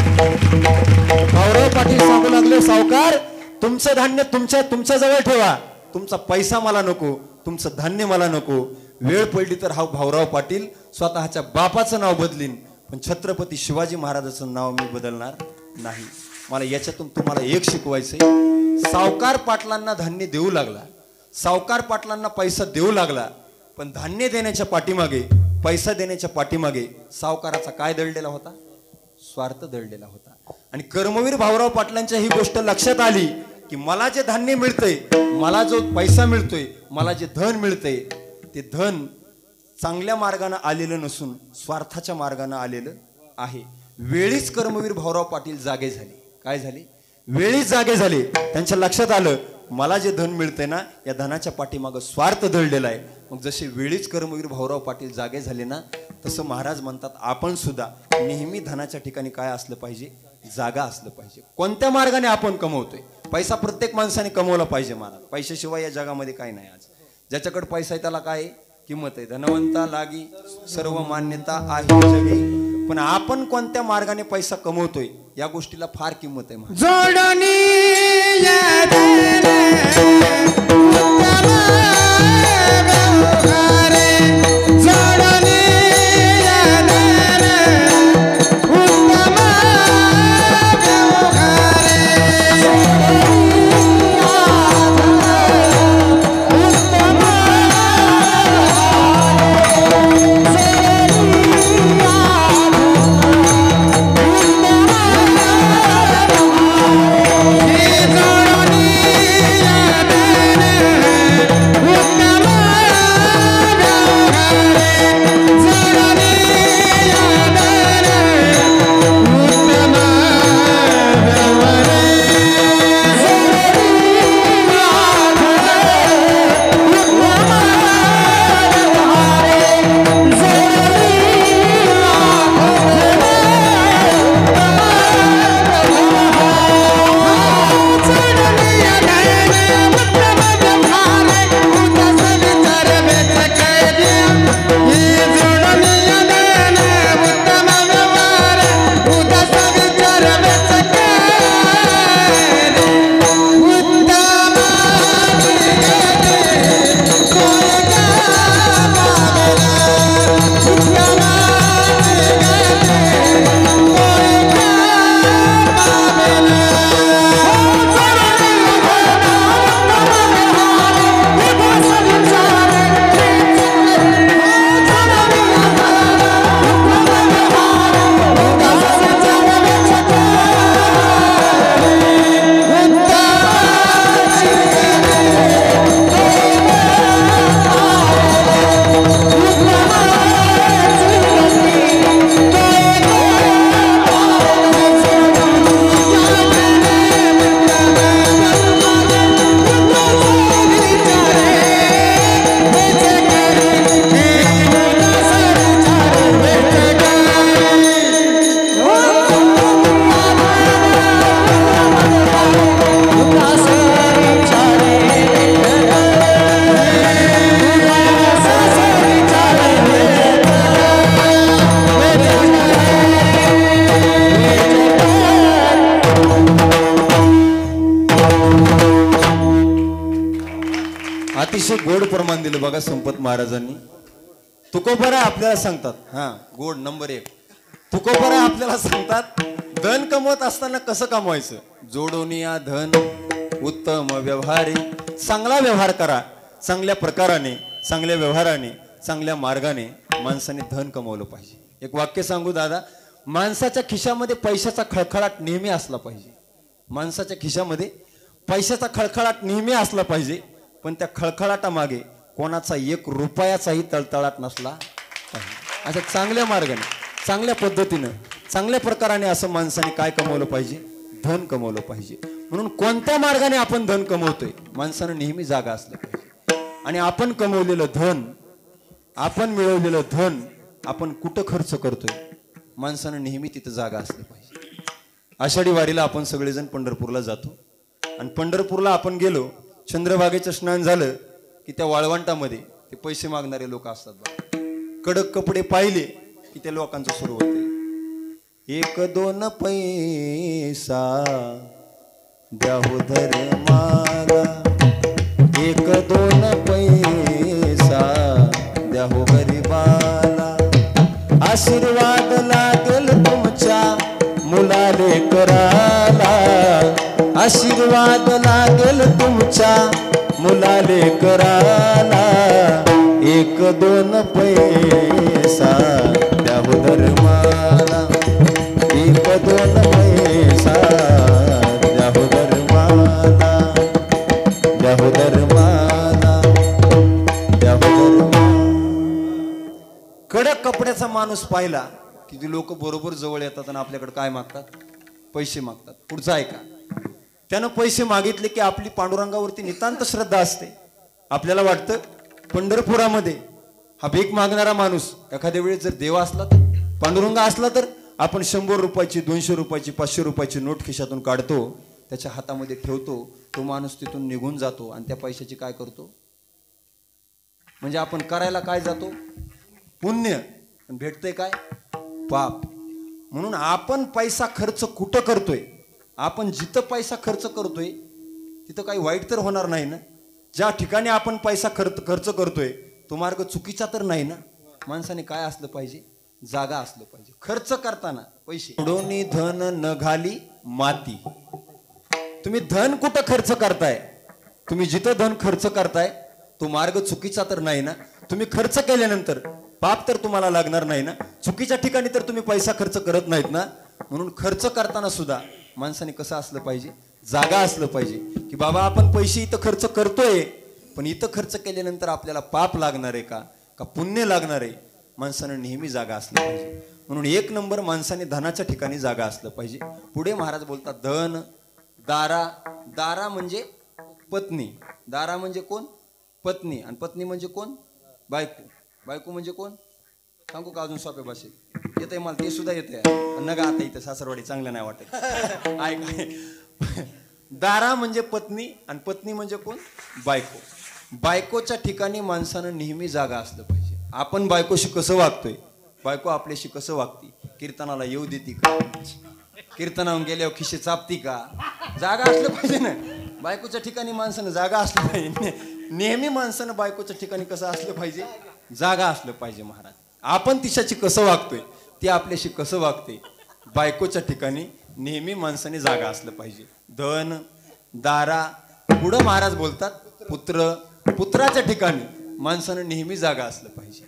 नाही. भाऊराव पाटील सांगू लागले, सावकार, तुमचं धान्य तुमच्या जवळ ठेवा, तुमचा पैसा मला नको, तुमचं धान्य मला नको. वेळ पडली तर हा भाऊराव पाटील स्वतःच्या बापाचं नाव बदलीन, पण छत्रपती शिवाजी महाराजांचं नाव मी बदलणार नाही. मला याच्यातून तुम्हाला एक शिकवायचंय. सावकार पाटलांना धान्य देऊ लागला, सावकार पाटलांना पैसा देऊ लागला, पण धान्य देण्याच्या पाठीमागे, पैसा देण्याच्या पाठीमागे सावकाराचा काय दडलेला होता? स्वार्थ दडलेला होता. आणि कर्मवीर भाऊराव पाटलांच्या ही गोष्ट लक्षात आली की मला जे धान्य मिळतंय, मला जो पैसा मिळतोय, मला जे धन मिळतंय, ते धन चांगल्या मार्गाने आलेलं नसून स्वार्थाच्या मार्गाने आलेलं आहे. वेळीच कर्मवीर भाऊराव पाटील जागे झाले. काय झाले? वेळीच जागे झाले. त्यांच्या लक्षात आलं, मला जे धन मिळतंय ना, या धनाच्या पाठीमागं स्वार्थ दडलेला आहे. मग जसे वेळीच कर्मवीर भाऊराव पाटील जागे झाले ना, तसं महाराज म्हणतात, आपण सुद्धा नेहमी धनाच्या ठिकाणी काय असलं पाहिजे? जागा असलं पाहिजे. कोणत्या मार्गाने आपण कमवतोय? पैसा प्रत्येक माणसाने कमवला पाहिजे महाराज. पैशाशिवाय या जगामध्ये काय नाही. आज ज्याच्याकडे पैसा आहे त्याला काय किंमत आहे? धनवंता लागी सर्व मान्यता आहे जगी. पण आपण कोणत्या मार्गाने पैसा कमवतोय या गोष्टीला फार किंमत आहे. जोडणी सांगितलं बघा संपत महाराजांनी. तुकोबरा आपल्याला सांगतात, हा गोड नंबर 1. तुकोबरा आपल्याला सांगतात धन कमवत असताना कसं कमवायचं. जोडोनिया धन उत्तम व्यवहारे. चांगला व्यवहार करा, चांगल्या प्रकाराने, चांगल्या व्यवहाराने, चांगल्या मार्गाने माणसाने धन कमवलं पाहिजे. एक वाक्य सांगू दादा, माणसाच्या खिशामध्ये पैशाचा खळखळाट नेहमी असला पाहिजे. माणसाच्या खिशामध्ये पैशाचा खळखळाट नेहमी असला पाहिजे, पण त्या खळखळाटामागे कोणाचा 1 रुपयाचाही तळतळाट नसला पाहिजे. अशा चांगल्या मार्गाने, चांगल्या पद्धतीनं, चांगल्या प्रकाराने असं माणसाने काय कमवलं पाहिजे, धन कमवलं पाहिजे. म्हणून कोणत्या मार्गाने आपण धन कमवतोय माणसानं नेहमी जागा असलं पाहिजे. आणि आपण कमवलेलं धन, आपण मिळवलेलं धन आपण कुठं खर्च करतोय माणसानं नेहमी तिथं जागा असलं पाहिजे. आषाढी वारीला आपण सगळेजण पंढरपूरला जातो आणि पंढरपूरला आपण गेलो, चंद्रभागेचं स्नान झालं की त्या वाळवंटामध्ये ते पैसे मागणारे लोक असतात बघा. कडक कपडे पाहिले की त्या लोकांचं सुरू होते, 1-2 पैसा द्याहो धर्माला, 1-2 पैसा द्याहो गरीबाला. आशीर्वाद लागेल तुमच्या मुलाले कराला, आशीर्वाद लागेल तुमच्या मुलाले कराला. 1-2 पैसा द्याहो धर्माला, 1-2 पैसा द्याहो धर्माला, द्याहो धर्माला, द्याहो धर्माला. कडक कपड्याचा माणूस पाहिला की ती लोक बरोबर जवळ येतात आणि आपल्याकडे काय मागतात, पैसे मागतात. पुढचा ऐका, त्यानं पैसे मागितले की आपली पांडुरंगावरती नितांत श्रद्धा असते. आपल्याला वाटतं पंढरपुरामध्ये हा भीक मागणारा माणूस एखाद्या वेळेस जर देव असला तर, पांडुरंग असला तर, आपण 100 रुपयाची, 200 रुपयाची, 500 रुपयाची नोट खिशातून काढतो, त्याच्या हातामध्ये ठेवतो. तो माणूस तिथून निघून जातो आणि त्या पैशाची काय करतो, म्हणजे आपण करायला काय जातो, पुण्य, भेटतंय काय, पाप. म्हणून आपण पैसा खर्च कुठं करतोय, आपण जिथं पैसा खर्च करतोय तिथं काही वाईट तर होणार नाही ना. ज्या ठिकाणी आपण पैसा खर्च करतोय तो मार्ग चुकीचा तर नाही ना. माणसाने काय असलं पाहिजे, जागा असलं पाहिजे. खर्च करताना पैसे उडवणी धन न घाली माती. तुम्ही धन कुठं खर्च करताय, तुम्ही जिथं धन खर्च करताय तो मार्ग चुकीचा तर नाही ना. तुम्ही खर्च केल्यानंतर पाप तर तुम्हाला लागणार नाही ना. चुकीच्या ठिकाणी तर तुम्ही पैसा खर्च करत नाहीत ना. म्हणून खर्च करताना सुद्धा माणसाने कसं असलं पाहिजे, जागा असलं पाहिजे की बाबा आपण पैसे इथं खर्च करतोय, पण इथं खर्च केल्यानंतर आपल्याला पाप लागणार आहे का पुण्य लागणार आहे. माणसानं नेहमी जागा असलं पाहिजे. म्हणून 1 नंबर माणसाने धनाच्या ठिकाणी जागा असलं पाहिजे. पुढे महाराज बोलतात धन दारा. दारा म्हणजे पत्नी, दारा म्हणजे कोण, पत्नी, आणि पत्नी म्हणजे कोण, बायको. बायको म्हणजे कोण सांगू का अजून सोप्या भाषेत, येतंय मला ते सुद्धा येतंय. नका आता इथं सासरवाडी चांगलं नाही वाटत. ऐक, दारा म्हणजे पत्नी आणि पत्नी म्हणजे कोण, बायको. बायकोच्या ठिकाणी माणसानं नेहमी जागा असलं पाहिजे. आपण बायकोशी कसं वागतोय, बायको आपल्याशी कसं वागती, कीर्तनाला येऊ देती का, कीर्तनाहून गेल्यावर खिशे चापती का, जागा असलं पाहिजे ना. बायकोच्या ठिकाणी माणसानं जागा असलं पाहिजे. नेहमी माणसानं बायकोच्या ठिकाणी कसं असलं पाहिजे, जागा असलं पाहिजे. महाराज आपण तिच्याशी कसं वागतोय, ती आपल्याशी कसं वागते, बायकोच्या ठिकाणी नेहमी माणसाने जागा असलं पाहिजे. धन दारा. पुढं महाराज बोलतात पुत्र. पुत्राच्या ठिकाणी माणसानं नेहमी जागा असलं पाहिजे.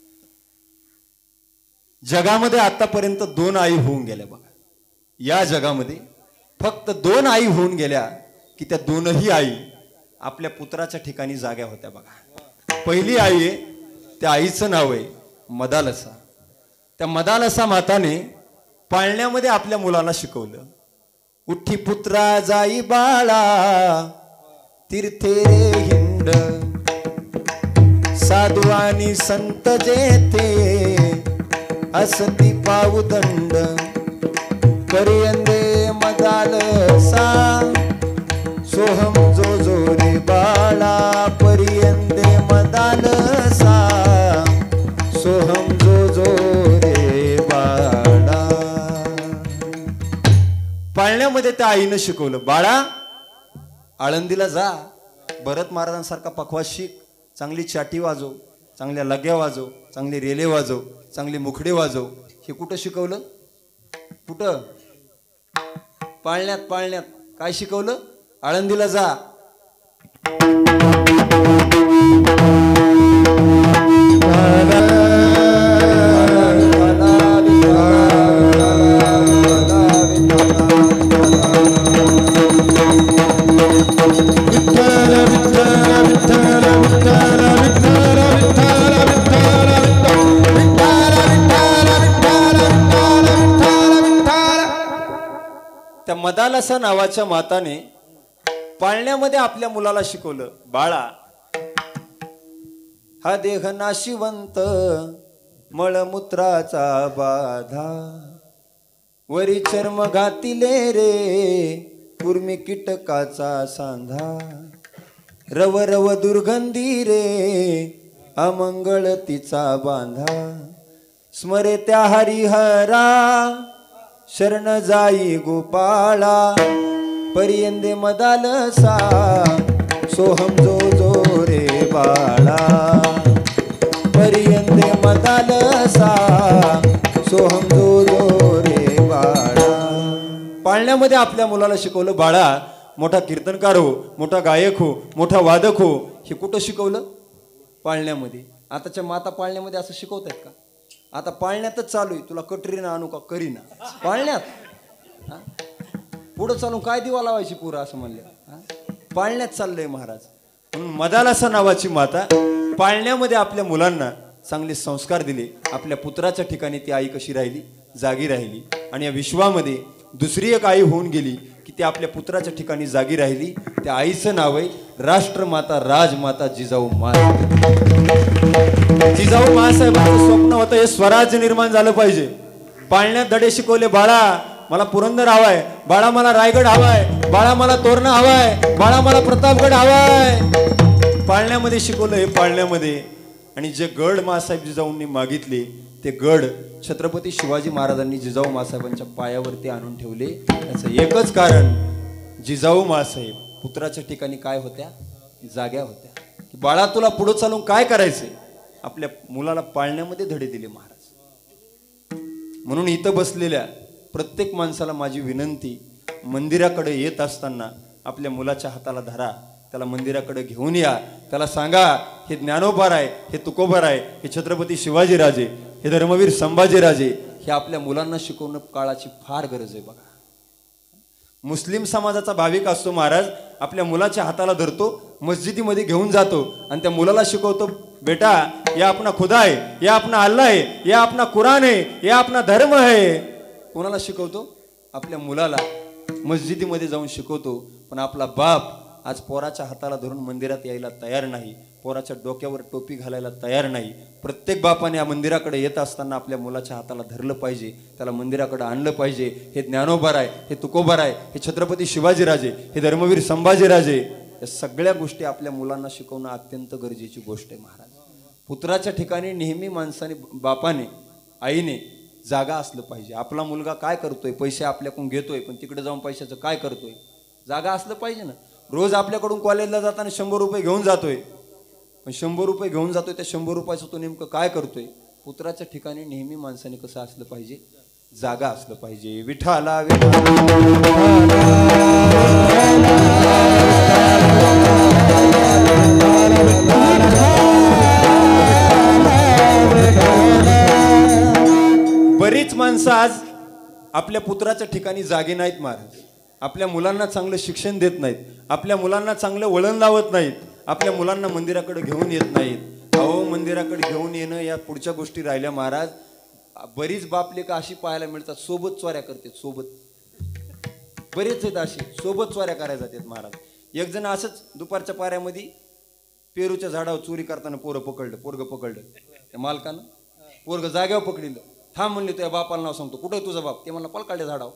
जगामध्ये आतापर्यंत 2 आई होऊन गेल्या बघा. या जगामध्ये फक्त 2 आई होऊन गेल्या की त्या 2ही आई आपल्या पुत्राच्या ठिकाणी जाग्या होत्या बघा. पहिली आई आहे, त्या आईचं नाव आहे मदालसा. त्या मदालसा माताने पाळण्यामध्ये आपल्या मुलाला शिकवलं, उठी पुत्रा जाई बाळा तीर्थे रे हिंड, साधू आणि संत जेथे असती पाऊदंड, करियंदे मदालसा सोहम जो जो रे बाळा, परियंदे मदालसा सोहम जो जो रे बाळा. पाळण्यामध्ये त्या आईनं शिकवलं, बाळा आळंदीला जा, भरत महाराजांसारखा पखवाज शिक, चांगली चाटी वाजव, चांगल्या लग्या वाजव, चांगले रेले वाजव, चांगले मुखडे वाजव. हे कुठं शिकवलं? कुठं? पाळण्यात. पाळण्यात काय शिकवलं? आळंदीला जा. त्या मदालसा नावाच्या माताने पाळण्यामध्ये आपल्या मुलाला शिकवलं, बाळा हा देह नाशिवंत मळमूत्राचा बाधा, वरी चर्म घातिले रे कुर्मी कीटकाचा सांधा, रव रव दुर्गंधी रे अमंगळ तिचा बांधा, स्मरे त्या हरिहरा शरण जाई गोपाळा, परियंदे मदालसा सोहम जो जो रे बाळा, परियंदे मदालसा सोहम जो जो रे बाळा. पाळण्यामध्ये आपल्या मुलाला शिकवलं, बाळा मोठा कीर्तनकार हो, मोठा गायक हो, मोठा वादक हो. हे कुठं शिकवलं? पाळण्यामध्ये. आताच्या माता पाळण्यामध्ये असं शिकवत आहेत का? आता पाळण्यातच चालू आहे, तुला कटरीना आणू का करीना पाळण्यात. पुढं चालून काय दिवा लावायची पुरा असं म्हणलं. पाळण्यात चाललंय महाराज. म्हणून मदालसा नावाची माता पाळण्यामध्ये आपल्या मुलांना चांगले संस्कार दिले. आपल्या पुत्राच्या ठिकाणी ती आई कशी राहिली? जागी राहिली. आणि या विश्वामध्ये दुसरी एक आई होऊन गेली की ती आपल्या पुत्राच्या ठिकाणी जागी राहिली. त्या आईचं नाव आहे राष्ट्रमाता राजमाता जिजाऊ मा. जिजाऊ मासाहेबांचं स्वप्न होतं हे स्वराज्य निर्माण झालं पाहिजे. पाळण्यात धडे शिकवले, बाळा मला पुरंदर हवाय, बाळा मला रायगड हवाय, बाळा मला तोरणा हवाय, बाळा मला प्रतापगड हवाय. पाळण्यामध्ये शिकवलं हे पाळण्यामध्ये. आणि जे गड मासाहेब जिजाऊंनी मागितले ते गड छत्रपती शिवाजी महाराजांनी जिजाऊ मासाहेबांच्या पायावरती आणून ठेवले. त्याचं एकच कारण, जिजाऊ मासाहेब पुत्राच्या ठिकाणी काय होत्या? जाग्या होत्या. की बाळा तुला पुढे चालून काय करायचंय? आपल्या मुलाला पाळण्यामध्ये धडे दिले महाराज. म्हणून इथं बसलेल्या प्रत्येक माणसाला माझी विनंती, मंदिराकडे येत असताना आपल्या मुलाच्या हाताला धरा, त्याला मंदिराकडे घेऊन या, त्याला सांगा हे ज्ञानोबार आहे, हे तुकोबार आहे, हे छत्रपती शिवाजीराजे, हे धर्मवीर संभाजीराजे. हे आपल्या मुलांना शिकवणं काळाची फार गरज आहे. बघा, मुस्लिम समाजाचा भाविक असतो महाराज, आपल्या मुलाच्या हाताला धरतो, मस्जिदीमध्ये घेऊन जातो आणि त्या मुलाला शिकवतो, बेटा ये अपना खुदा है, ये अपना अल्लाह है, ये अपना कुरान है, ये अपना धर्म है. कोणाला शिकवतो? आपल्या मुलाला मस्जिदीमध्ये जाऊन शिकवतो. पण आपला बाप आज पोराच्या हाताला धरून मंदिरात यायला तयार नाही, पोराच्या डोक्यावर टोपी घालायला तयार नाही. प्रत्येक बापाने या मंदिराकडे येत असताना आपल्या मुलाच्या हाताला धरलं पाहिजे, त्याला मंदिराकडे आणलं पाहिजे. हे ज्ञानोबार आहे, हे तुकोबार आहे, हे छत्रपती शिवाजीराजे, हे धर्मवीर संभाजीराजे. या सगळ्या गोष्टी आपल्या मुलांना शिकवणं अत्यंत गरजेची गोष्ट आहे महाराज. पुत्राच्या ठिकाणी नेहमी माणसाने, बापाने, आईने जागा असलं पाहिजे. आपला मुलगा काय करतोय? पैसे आपल्याकडून घेतोय, पण तिकडे जाऊन पैशाचं काय करतोय? जागा असलं पाहिजे ना. रोज आपल्याकडून कॉलेजला जाताना 100 रुपये घेऊन जातोय, पण 100 रुपये घेऊन जातोय, त्या 100 रुपयाचं तो नेमकं काय करतोय? पुत्राच्या ठिकाणी नेहमी माणसाने कसं असलं पाहिजे? जागा असलं पाहिजे. विठाला बरीच माणसं आज आपल्या पुत्राच्या ठिकाणी जागे नाहीत महाराज. आपल्या मुलांना चांगलं शिक्षण देत नाहीत, आपल्या मुलांना चांगलं वळण लावत नाहीत, आपल्या मुलांना मंदिराकडे घेऊन येत नाहीत. अहो, मंदिराकडे घेऊन येणं या पुढच्या गोष्टी राहिल्या महाराज. बरीच बापलेका अशी पाहायला मिळतात, सोबत चोऱ्या करतात. सोबत बरेच आहेत अशी, सोबत चोऱ्या करायला जातात महाराज. एक जण असंच दुपारच्या पाऱ्यामध्ये पेरूच्या झाडावर चोरी करताना पोरग पकडलं. त्या मालकानं पोरग जाग्यावर पकडलं. थांब म्हणले, तुझ्या बापाला नाव सांगतो. कुठे तुझा बाप? ते म्हणला पलकाड्या झाडावर.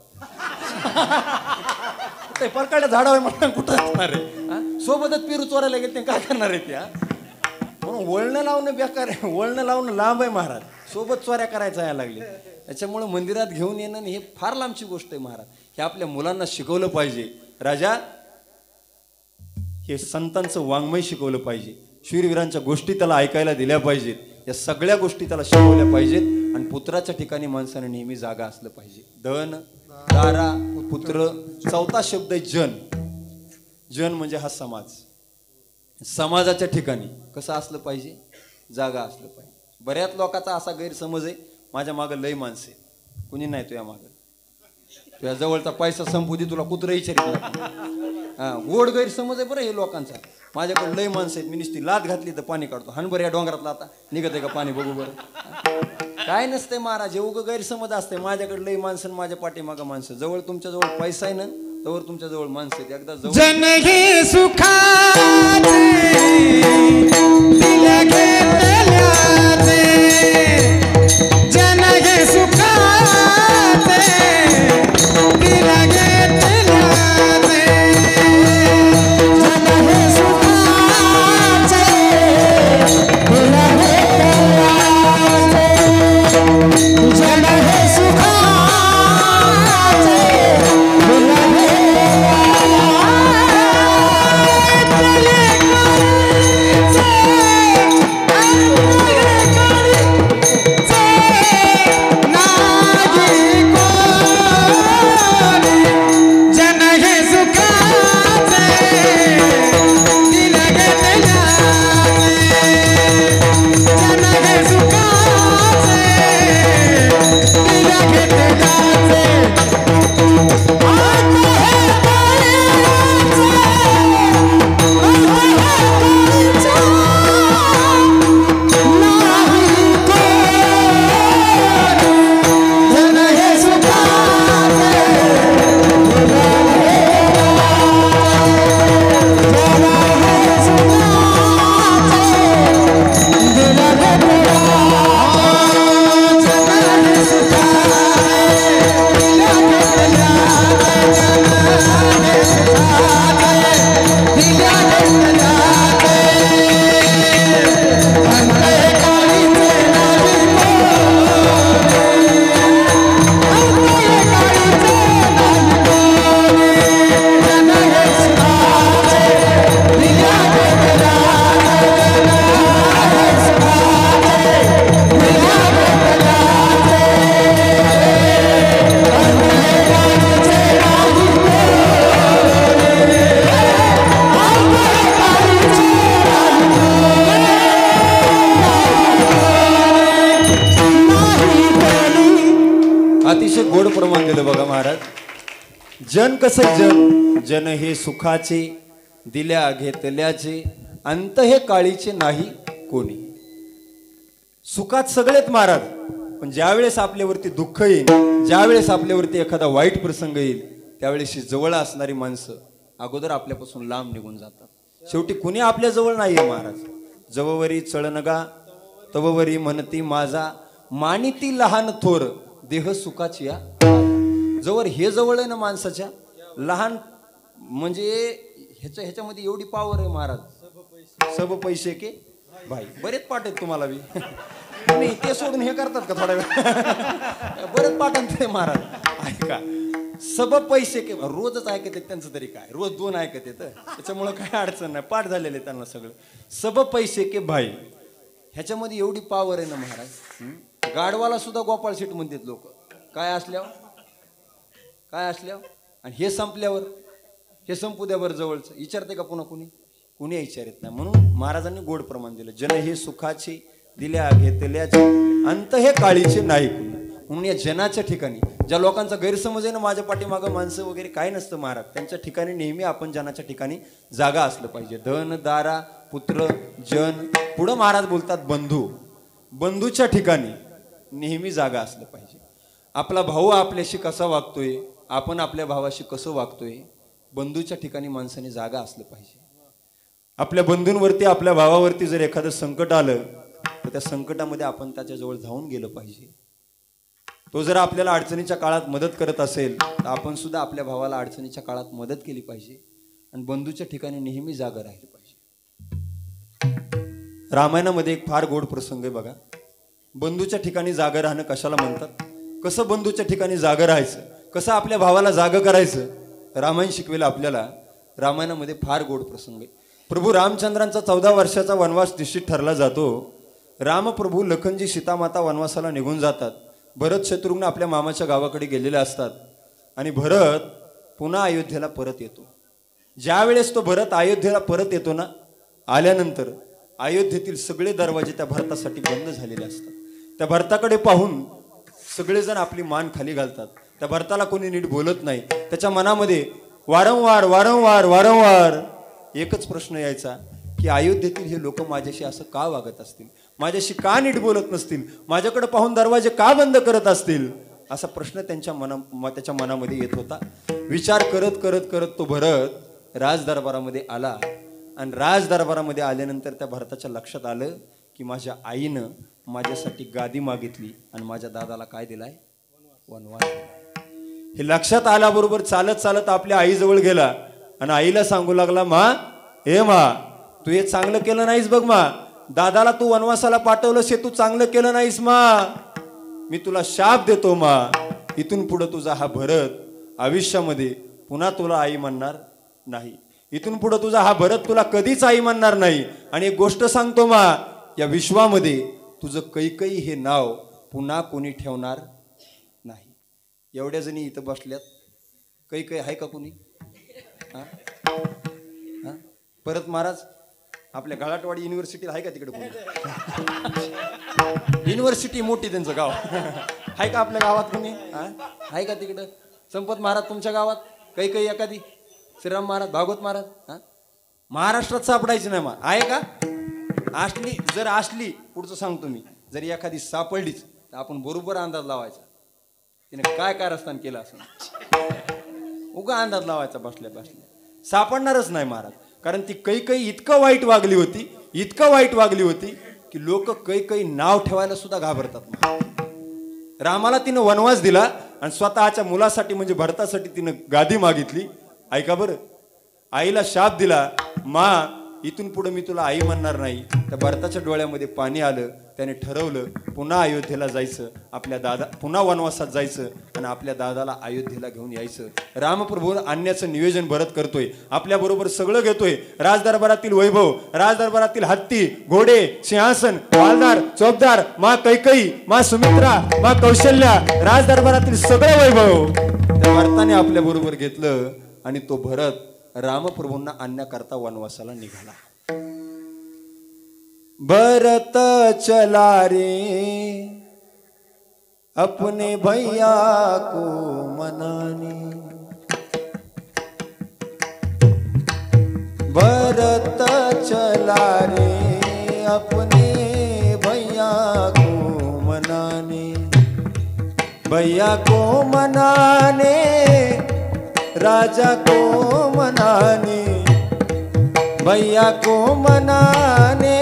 कुठे पलकाड्या झाडावर? म्हणा कुठं असणार आहे? सोबतच पेरू चोरायला गेले, ते काय करणार आहे त्या? म्हणून वळणं लावणं बेकार आहे, वळणं लावणं लांब आहे महाराज. सोबत चोऱ्या करायचा यायला लागले. त्याच्यामुळे मंदिरात घेऊन येणं हे फार लांबची गोष्ट आहे महाराज. हे आपल्या मुलांना शिकवलं पाहिजे. राजा, हे संतांचं वाङ्मय शिकवलं पाहिजे. शूरवीरांच्या गोष्टी त्याला ऐकायला दिल्या पाहिजेत, या सगळ्या गोष्टी त्याला शिकवल्या पाहिजेत. आणि पुत्राच्या ठिकाणी माणसाने नेहमी जागा असलं पाहिजे. धन, दारा, पुत्र. चौथा शब्द आहे जन. जन म्हणजे हा समाज. समाजाच्या ठिकाणी कसं असलं पाहिजे? जागा असलं पाहिजे. बऱ्याच लोकांचा असा गैरसमज आहे, माझ्या मागं लय माणसं आहे. कुणी नाही तुझ्या मागं, तुझ्या जवळचा पैसा संपू दे, तुला कुत्र विचारित नाही. हा, गोड गैरसमज आहे बरं हे लोकांचा. माझ्याकडे लय माणसं आहेत, मी नुसती लात घातली तर पाणी काढतो. हान बरं या डोंगरातला आता निघत आहे का पाणी, बघू बरं. काय नसतंय महाराज, उगं गैरसमज असतंय. माझ्याकडे लय माणसं, माझ्या पाठीमागं माणसं. जवळ तुमच्या जवळ पैसा आहे ना, तवर तुमच्या जवळ माणसं आहेत. एकदा जवळ जन हे सुखाचे दिल घेतल्याचे, जन हे सुखाचे दिल घेतल्याचे, जन हे सुखाचे दिल घेतल्याचे, जन हे सुखाचे दिल अतिशय गोड प्रमाण दिलं बघा महाराज. जन कसं जन, जन हे सुखाचे दिल्या घेतल्याचे, अंत हे काळीचे नाही कोणी. सुखात सगळेच महाराज, पण ज्यावेळेस आपल्यावरती दुःख येईल, ज्यावेळेस आपल्यावरती एखादा वाईट प्रसंग येईल, त्यावेळेस जवळ असणारी माणसं अगोदर आपल्यापासून लांब निघून जातात. शेवटी कुणी आपल्या जवळ नाहीये महाराज. जववरी चळनगा तववरी म्हणती माझा, मानिती लहान थोर देह सुखाची या. जवळ हे जवळ आहे ना माणसाच्या, लहान म्हणजे ह्याच्यामध्ये एवढी पावर आहे महाराज. सब पैसे के भाई. बरेच पाठ आहेत तुम्हाला बी. तुम्ही ते सोडून हे करतात का थोडा वेळ? बरेच पाठ आहे महाराज. ऐका, सब पैसे के, रोजच ऐकत आहेत त्यांचं तरी काय, रोज 2 ऐकत येत, त्याच्यामुळं काय अडचण नाही, पाठ झालेले त्यांना सगळं. सब पैसे के भाई, ह्याच्यामध्ये एवढी पावर आहे ना महाराज. गाडवाला सुद्धा गोपाळ शेठ म्हणतात लोक. काय असल्यावर, काय असल्यावर, आणि हे संपल्यावर, हे संपू द्यावर जवळचं विचारते का पुन्हा कुणी? कुणी विचारत नाही. म्हणून महाराजांनी गोड प्रमाण दिलं. जन हे सुखाचे दिल्या घेतल्याचे, अंत हे काळीचे नाही कुणी. म्हणून या जनाच्या ठिकाणी, ज्या लोकांचा गैरसमज आहे ना माझ्या पाठीमागं माणसं वगैरे काय नसतं महाराज, त्यांच्या ठिकाणी नेहमी आपण जनाच्या ठिकाणी जागा असलं पाहिजे. धन, दारा, पुत्र, जन. पुढं महाराज बोलतात बंधू. बंधूच्या ठिकाणी नेहमी जागा असलं पाहिजे. आपला भाऊ आपल्याशी कसा वागतोय, आपण आपल्या भावाशी कसं वागतोय, बंधूच्या ठिकाणी माणसाने जागा असलं पाहिजे. आपल्या बंधूंवरती, आपल्या भावावरती जर एखादं संकट आलं तर त्या संकटामध्ये आपण त्याच्याजवळ धावून गेलं पाहिजे. तो जर आपल्याला अडचणीच्या काळात मदत करत असेल तर आपण सुद्धा आपल्या भावाला अडचणीच्या काळात मदत केली पाहिजे. आणि बंधूच्या ठिकाणी नेहमी जागा राहिली पाहिजे. रामायणामध्ये एक फार गोड प्रसंग आहे बघा. बंधूच्या ठिकाणी जागा राहणं कशाला म्हणतात, कसं बंधूच्या ठिकाणी जागा राहायचं, कसं आपल्या भावाला जागा करायचं, रामायण शिकवेल आपल्याला. रामायणामध्ये फार गोड प्रसंग आहे. प्रभू रामचंद्रांचा 14 वर्षाचा वनवास निश्चित ठरला जातो. रामप्रभू लखनजी सीतामाता वनवासाला निघून जातात. भरत शत्रुघ्न आपल्या मामाच्या गावाकडे गेलेले असतात आणि भरत पुन्हा अयोध्येला परत येतो. ज्या वेळेस तो भरत अयोध्येला परत येतो ना, आल्यानंतर अयोध्येतील सगळे दरवाजे त्या भरतासाठी बंद झालेले असतात. त्या भरताकडे पाहून सगळेजण आपली मान खाली घालतात. त्या भरताला कोणी नीट बोलत नाही. त्याच्या मनामध्ये वारंवार वारंवार वारंवार एकच प्रश्न यायचा की अयोध्येतील हे लोक माझ्याशी असं का वागत असतील, माझ्याशी का नीट बोलत नसतील, माझ्याकडे पाहून दरवाजे का बंद करत असतील, असा प्रश्न त्याच्या मनामध्ये येत होता. विचार करत करत करत तो भरत राजदरबारामध्ये आला आणि राजदरबारामध्ये आल्यानंतर त्या भरताच्या लक्षात आलं की माझ्या आईनं माझ्यासाठी गादी मागितली आणि माझ्या दादाला काय दिलाय, वनवास. हे लक्षात आल्याबरोबर चालत चालत आपल्या आईजवळ गेला आणि आईला सांगू लागला, मा हे मा, तू हे चांगलं केलं नाहीस बघ मा, दादाला तू वनवासाला पाठवलंस हे तू चांगलं केलं नाहीस मा, मी तुला शाप देतो मा, इथून पुढे तुझा हा भरत आयुष्यामध्ये पुन्हा तुला आई म्हणणार नाही. इथून पुढे तुझा हा भरत तुला कधीच आई म्हणणार नाही. आणि एक गोष्ट सांगतो मा, या विश्वामध्ये तुझं कैकई हे नाव पुन्हा कोणी ठेवणार नाही. एवढ्या जणी इथं बसल्यात, कैकई आहे का कोणी? परत महाराज आपल्या गळाटवाडी युनिव्हर्सिटीला आहे का तिकडे कोणी? युनिव्हर्सिटी मोठी त्यांचं गाव आहे का आपल्या गावात कोणी? आहे का तिकडं? संपत महाराज तुमच्या गावात कैकई एखादी? श्रीराम महाराज, भागवत महाराज? महाराष्ट्रात सापडायची नाही मा, आहे का? असली जर असली, पुढचं सांगतो मी, जर एखादी सापडलीच तर आपण बरोबर अंदाज लावायचा तिने काय कारस्थान केलं असं. उगा अंदाज लावायचा बसल्या बसल्या. सापडणारच नाही महाराज. कारण ती कैकई इतकं वाईट वागली होती, इतकं वाईट वागली होती की लोक कैकई नाव ठेवायला सुद्धा घाबरतात. रामाला तिनं वनवास दिला आणि स्वतःच्या मुलासाठी म्हणजे भरतासाठी तिनं गादी मागितली. ऐका बरं, आईला शाप दिला, मा इथून पुढे मी तुला आई म्हणणार नाही. त्या भरताच्या डोळ्यामध्ये पाणी आलं. त्याने ठरवलं पुन्हा अयोध्येला जायचं, आपल्या दादा पुन्हा वनवासात जायचं आणि आपल्या दादाला अयोध्येला घेऊन यायचं. रामप्रभू आणण्याचं नियोजन भरत करतोय, आपल्या बरोबर सगळं घेतोय. राजदरबारातील वैभव, राजदरबारातील हत्ती, घोडे, सिंहासन, वालदार, चौबदार, मा कैकई, मा सुमित्रा, मा कौशल्या, राजदरबारातील सगळं वैभव त्या भरताने आपल्या बरोबर घेतलं आणि तो भरत रामप्रभूंना आणण्याकरता वनवासाला निघाला. भरत चला रे अपने भैया को मनाने, भरत चला रे अपने भैया को मनाने, भैया को मनाने, राजा को मनाने, भैया को मनाने,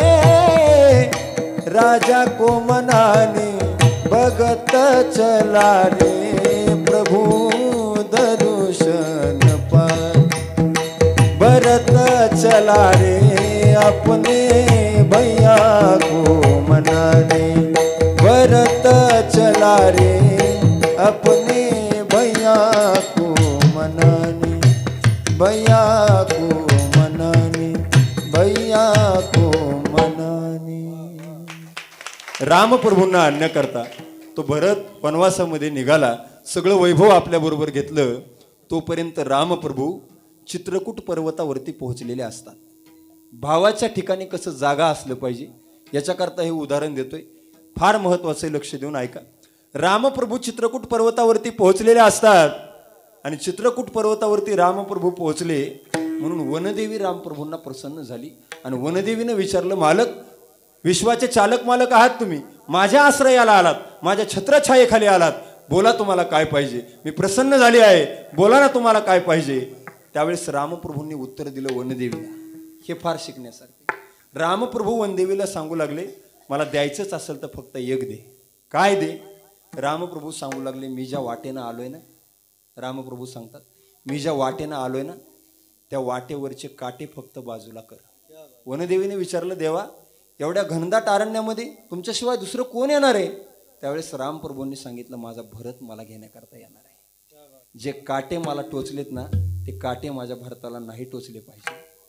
राजा को मनाने, भगत चला रे प्रभु दर्शन पाए, भरत चला रे अपने भैया को मनाने, भरत चला रे अपने भैया को मनाने, भैया को मनाने, भैया को मनाने. रामप्रभूंना आणण्याकरता तो भरत वनवासामध्ये निघाला. सगळं वैभव आपल्या बरोबर घेतलं. तोपर्यंत रामप्रभू चित्रकूट पर्वतावरती पोहोचलेले असतात. भावाच्या ठिकाणी कसं जागा असलं पाहिजे याच्याकरता हे उदाहरण देतोय. फार महत्वाचे, लक्ष देऊन ऐका. रामप्रभू चित्रकूट पर्वतावरती पोहोचलेले असतात आणि चित्रकूट पर्वतावरती रामप्रभू पोहोचले म्हणून वनदेवी रामप्रभूंना प्रसन्न झाली आणि वनदेवीनं विचारलं, मालक, विश्वाचे चालक मालक आहात तुम्ही, माझ्या आश्रयाला आलात, माझ्या छत्रछायेखाली आलात, बोला तुम्हाला काय पाहिजे, मी प्रसन्न झाली आहे, बोला ना तुम्हाला काय पाहिजे. त्यावेळेस रामप्रभूंनी उत्तर दिलं वनदेवीला. हे फार शिकण्यासारखे. रामप्रभू वनदेवीला सांगू लागले, मला द्यायचंच असेल तर फक्त एक दे. काय दे? रामप्रभू सांगू लागले, मी ज्या वाटेनं आलोय ना, रामप्रभू सांगतात, मी ज्या वाटेनं आलोय ना त्या वाटेवरचे काटे फक्त बाजूला कर. वनदेवीने विचारलं, देवा, एवढ्या घनदाट अरण्यामध्ये तुमच्याशिवाय दुसरं कोण येणार आहे? त्यावेळेस रामप्रभूंनी सांगितलं, माझा भरत मला घेण्याकरता येणार आहे. जे काटे मला टोचलेत ना ते काटे माझ्या भरताला नाही टोचले पाहिजे.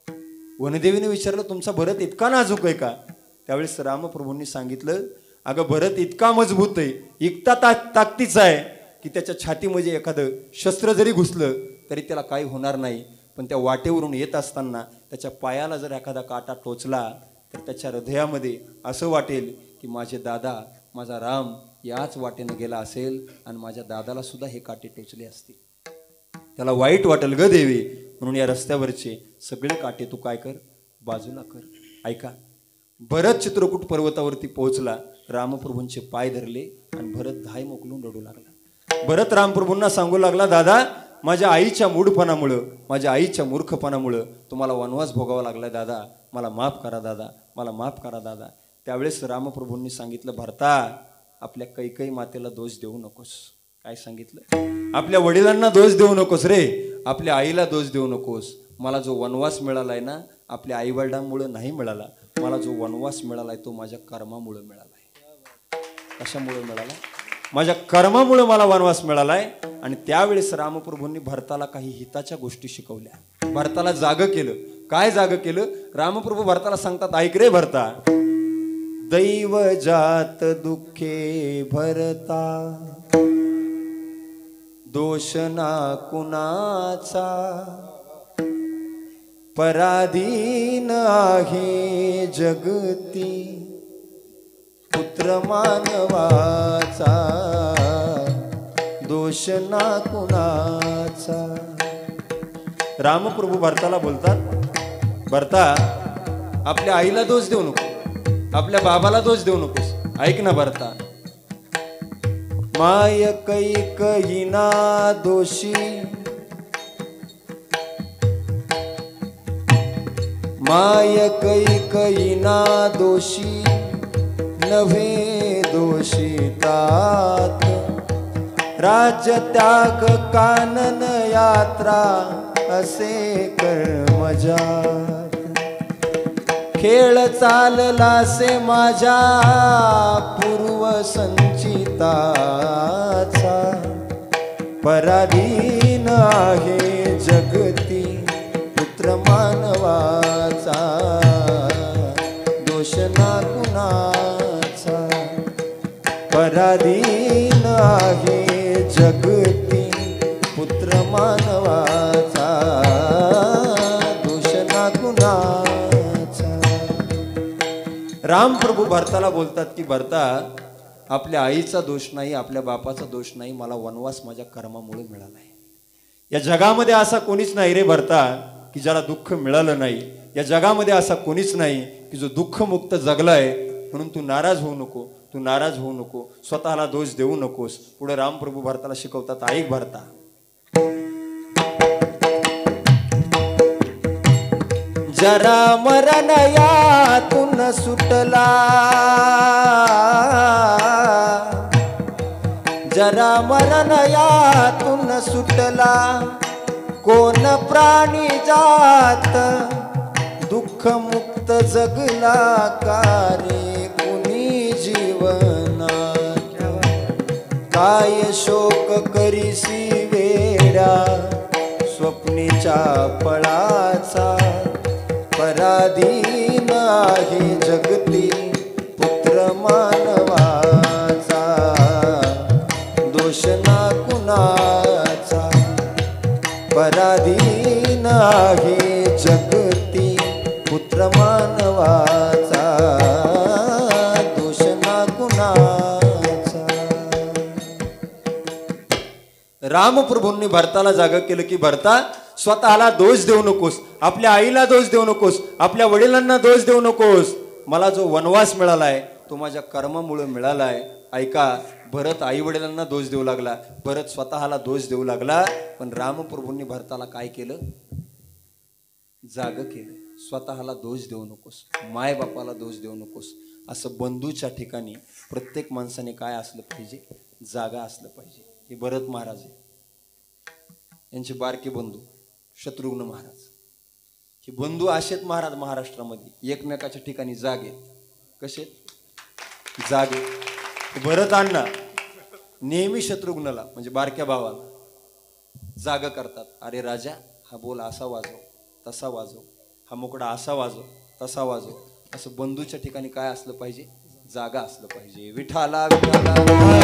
वनदेवीने विचारलं, तुमचा भरत इतका नाजूक आहे का? त्यावेळेस रामप्रभूंनी सांगितलं, अगं भरत इतका मजबूत आहे, इतका ताकदीचा आहे की त्याच्या छातीमध्ये एखादं शस्त्र जरी घुसलं तरी त्याला काही होणार नाही. पण त्या वाटेवरून येत असताना त्याच्या पायाला जर एखादा काटा टोचला तर त्याच्या हृदयामध्ये असं वाटेल की माझे दादा, माझा राम याच वाटेनं गेला असेल आणि माझ्या दादाला सुद्धा हे काटे टोचले असतील. त्याला वाईट वाटेल ग देवी, म्हणून या रस्त्यावरचे सगळे काटे तू काय कर, बाजूला कर. ऐका, भरत चित्रकूट पर्वतावरती पोहोचला, रामप्रभूंचे पाय धरले आणि भरत धाय मोकलून रडू लागला. भरत रामप्रभूंना सांगू लागला, दादा माझ्या आईच्या मूढपणामुळं, माझ्या आईच्या मूर्खपणामुळं तुम्हाला वनवास भोगावा लागलाय दादा, मला माफ करा दादा, मला माफ करा दादा. त्यावेळेस रामप्रभूंनी सांगितलं, भरता आपल्या कैकई मातेला दोष देऊ नकोस. काय सांगितलं? आपल्या वडिलांना दोष देऊ नकोस रे, आपल्या आईला दोष देऊ नकोस. मला जो वनवास मिळालाय ना, आपल्या आई वडिलांमुळे नाही मिळाला, मला जो वनवास मिळालाय तो माझ्या कर्मामुळे मिळालाय. कशामुळे मिळाला? माझ्या कर्मामुळे मला वनवास मिळालाय. आणि त्यावेळेस रामप्रभूंनी भरताला काही हिताच्या गोष्टी शिकवल्या, भरताला जाग केलं. काय जाग केलं? रामप्रभू भरताला सांगतात, ऐक रे भरता, दैव जात दुःखे भरता, दोष ना कुणाचा, पराधीन आहे जगती, पुत्र मानवाचा, दोष ना कुणाचा. रामप्रभू भरताला बोलतात, भरता आपल्या आईला दोष देऊ नको, आपल्या बाबाला दोष देऊ नकोस. ऐक ना भरता, माय कैकयीना दोषी, माय कैकयीना दोषी, नव्हे दोषितात, राज्य त्याग कानन यात्रा असे कर्मजात. खेळ चालला से माझ्या पूर्व संचिताचा, पराधीन आहे जगती, पुत्र मानवाचा, दोष ना कुणाचा, पराधीन आहे जगती, पुत्र मानवाचा, दोष ना कुणाचा. रामप्रभू भरताला बोलतात की भरता आपल्या आईचा दोष नाही, आपल्या बापाचा दोष नाही, मला वनवास माझ्या कर्मामुळे मिळालाय. या जगामध्ये असा कोणीच नाही रे भरता की ज्याला दुःख मिळालं नाही. या जगामध्ये असा कोणीच नाही की जो दुःखमुक्त जगलाय. म्हणून तू नाराज होऊ नको, तू नाराज होऊ नको, स्वतःला दोष देऊ नकोस. पुढे रामप्रभू भरताला शिकवतात, ऐक भरता, जरा मरण यातून सुटला, जरा मरण यातून सुटला, कोण प्राणी जात दुःख मुक्त जगला का रे कुणी जीवना. काय शोक करीसी वेडा स्वप्नीच्या पळाचा, पराधीन आहे जगती, पुत्र मानवाचा, दोष ना कुणाचा, पराधीन आहे जगती, पुत्र मानवाचा, दोष ना कुणाचा. रामप्रभूंनी भरताला जागा केलं की भरता स्वतःला दोष देऊ नकोस, आपल्या आईला दोष देऊ नकोस, आपल्या वडिलांना दोष देऊ नकोस. मला जो वनवास मिळालाय तो माझ्या कर्मामुळे मिळालाय. ऐका, भरत आई वडिलांना दोष देऊ लागला, भरत स्वतःला दोष देऊ लागला. पण रामप्रभूंनी भरताला काय केलं? जाग केलं. स्वतःला दोष देऊ नकोस, माय बापाला दोष देऊ नकोस. असं बंधूच्या ठिकाणी प्रत्येक माणसाने काय असलं पाहिजे? जागा असलं पाहिजे. हे भरत महाराज आहे, यांचे बारके बंधू शत्रुघ्न महाराज. हे बंधू असेत महाराज महाराष्ट्रामध्ये एकमेकाच्या ठिकाणी जागे. कसे जागे? भरत अण्णा नेहमी शत्रुघ्नला म्हणजे बारक्या भावाला जाग करतात. अरे राजा, हा बोल असा वाजव, तसा वाजव, हा मुकडा असा वाजव तसा वाजव, असं बंधूच्या ठिकाणी काय असलं पाहिजे? जागा असलं पाहिजे. विठाला विठाला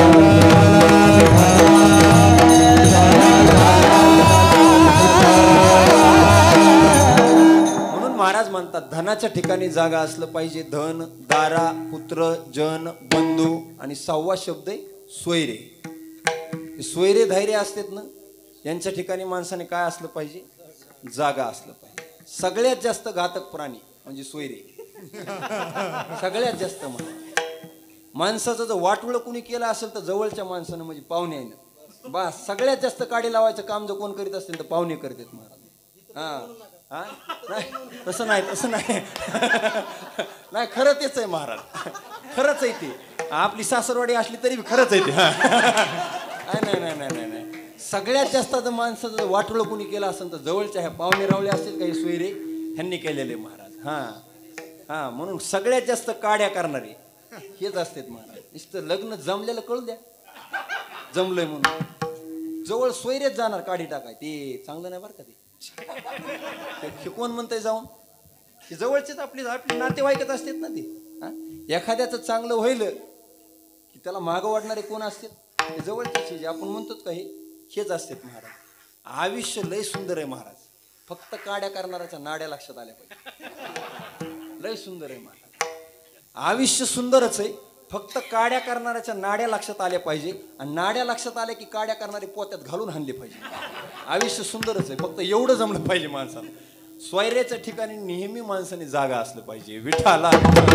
म्हणून महाराज म्हणतात धनाच्या ठिकाणी जागा असलं पाहिजे. धन, दारा, पुत्र, जन, बंधू आणि 6वा शब्द आहे सोयरे. सोयरे धैर्य असतात ना, यांच्या ठिकाणी माणसाने काय असलं पाहिजे? जागा असलं पाहिजे. सगळ्यात जास्त घातक प्राणी म्हणजे सोयरे. सगळ्यात जास्त माणसाचं जर वाटोळं कुणी केलं असेल तर जवळच्या माणसानं म्हणजे पाहुणे आहे ना, बस सगळ्यात जास्त काडी लावायचं काम जर कोण करीत असतील तर पाहुणे करतात महाराज. हा नाही तसं नाही, तसं नाही. नाही खरं तेच आहे महाराज, खरंच आहे ते. आपली सासरवाडी असली तरी खरंच आहे ते. नाही नाही नाही नाही नाही सगळ्यात जास्त जर माणसाचं वाटोळं कुणी केलं असेल तर जवळच्या ह्या पाहुणे रावळे असतील काही सोयरे ह्यांनी केलेले महाराज. हा म्हणून सगळ्यात जास्त काड्या करणारे हेच असतात महाराज. नुसतं लग्न जमलेलं कळू द्या, जमलंय म्हणून जवळ सोयरेच जाणार काढी टाकाय, ते चांगलं नाही बरं का. ते कोण म्हणतंय जाऊन, ते जवळचेच आपली नातेवाईकच असतात ना ते. एखाद्याचं चांगलं होईल की त्याला मागं वाढणारे कोण असतात? ते जवळचेच आपण म्हणतोच का हेच असतात महाराज. आयुष्य लय सुंदर आहे महाराज, फक्त काड्या करणाऱ्याच्या नाड्या लक्षात आल्या पाहिजे. लय सुंदर आहे महाराज, आयुष्य सुंदरच आहे, फक्त काड्या करणाऱ्याच्या नाड्या लक्षात आल्या पाहिजे. आणि नाड्या लक्षात आल्या की काड्या करणारे पोत्यात घालून हाणले पाहिजे. आयुष्य सुंदरच आहे, फक्त एवढं जमलं पाहिजे माणसाला. सोयऱ्याच्या ठिकाणी नेहमी माणसाने जागा असलं पाहिजे. विठाला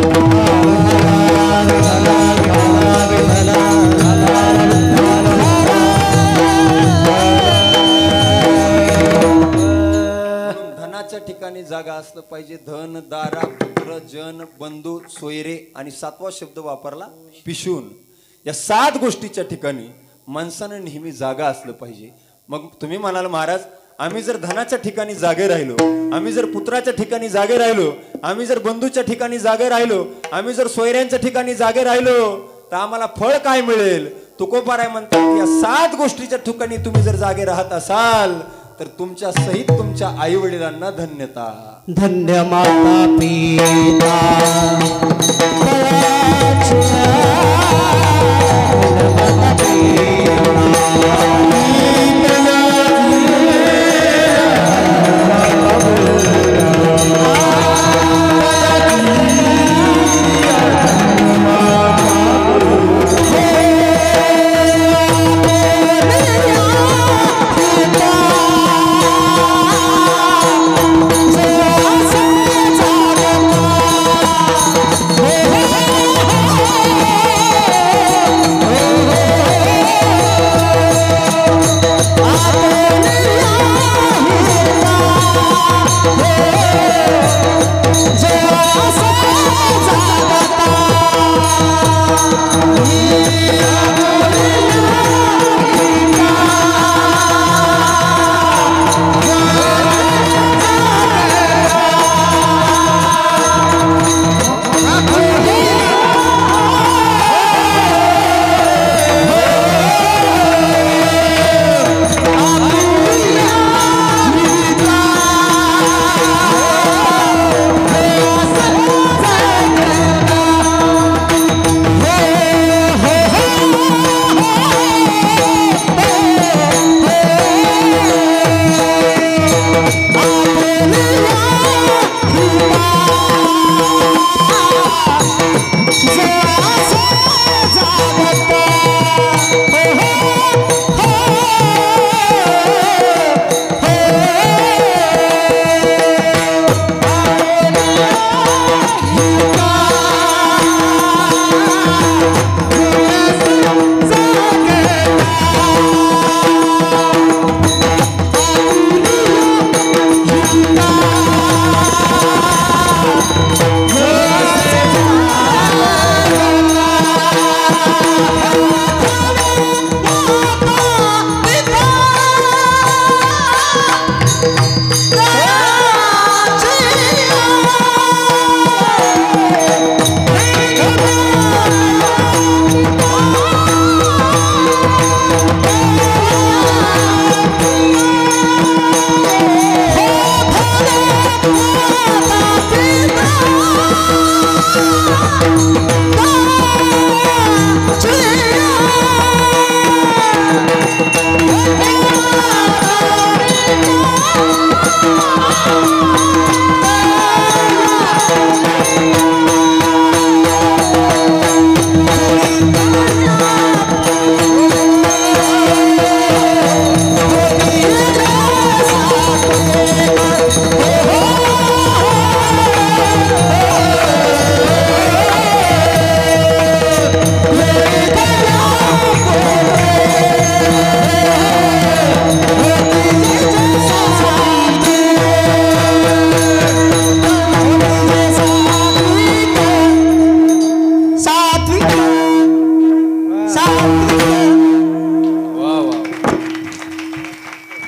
धनाच्या ठिकाणी जागा असलं पाहिजे. धन, दारा, पुत्र, जन, बंधू, सोयरे आणि 7वा शब्द वापरला पिशून. या 7 गोष्टीच्या ठिकाणी माणसानं नेहमी जागा असलं पाहिजे. मग तुम्ही म्हणाल महाराज आम्ही जर धनाच्या ठिकाणी जागे राहिलो, आम्ही जर पुत्राच्या ठिकाणी जागे राहिलो, आम्ही जर बंधूच्या ठिकाणी जागे राहिलो, आम्ही जर सोयऱ्यांच्या ठिकाणी जागे राहिलो तर आम्हाला फळ काय मिळेल? तुकोबाराय म्हणतात या 7 गोष्टीच्या ठिकाणी तुम्ही जर जागे राहत असाल तर तुमच्या सहित तुमच्या आई वडिलांना धन्यता. धन्य माता पिता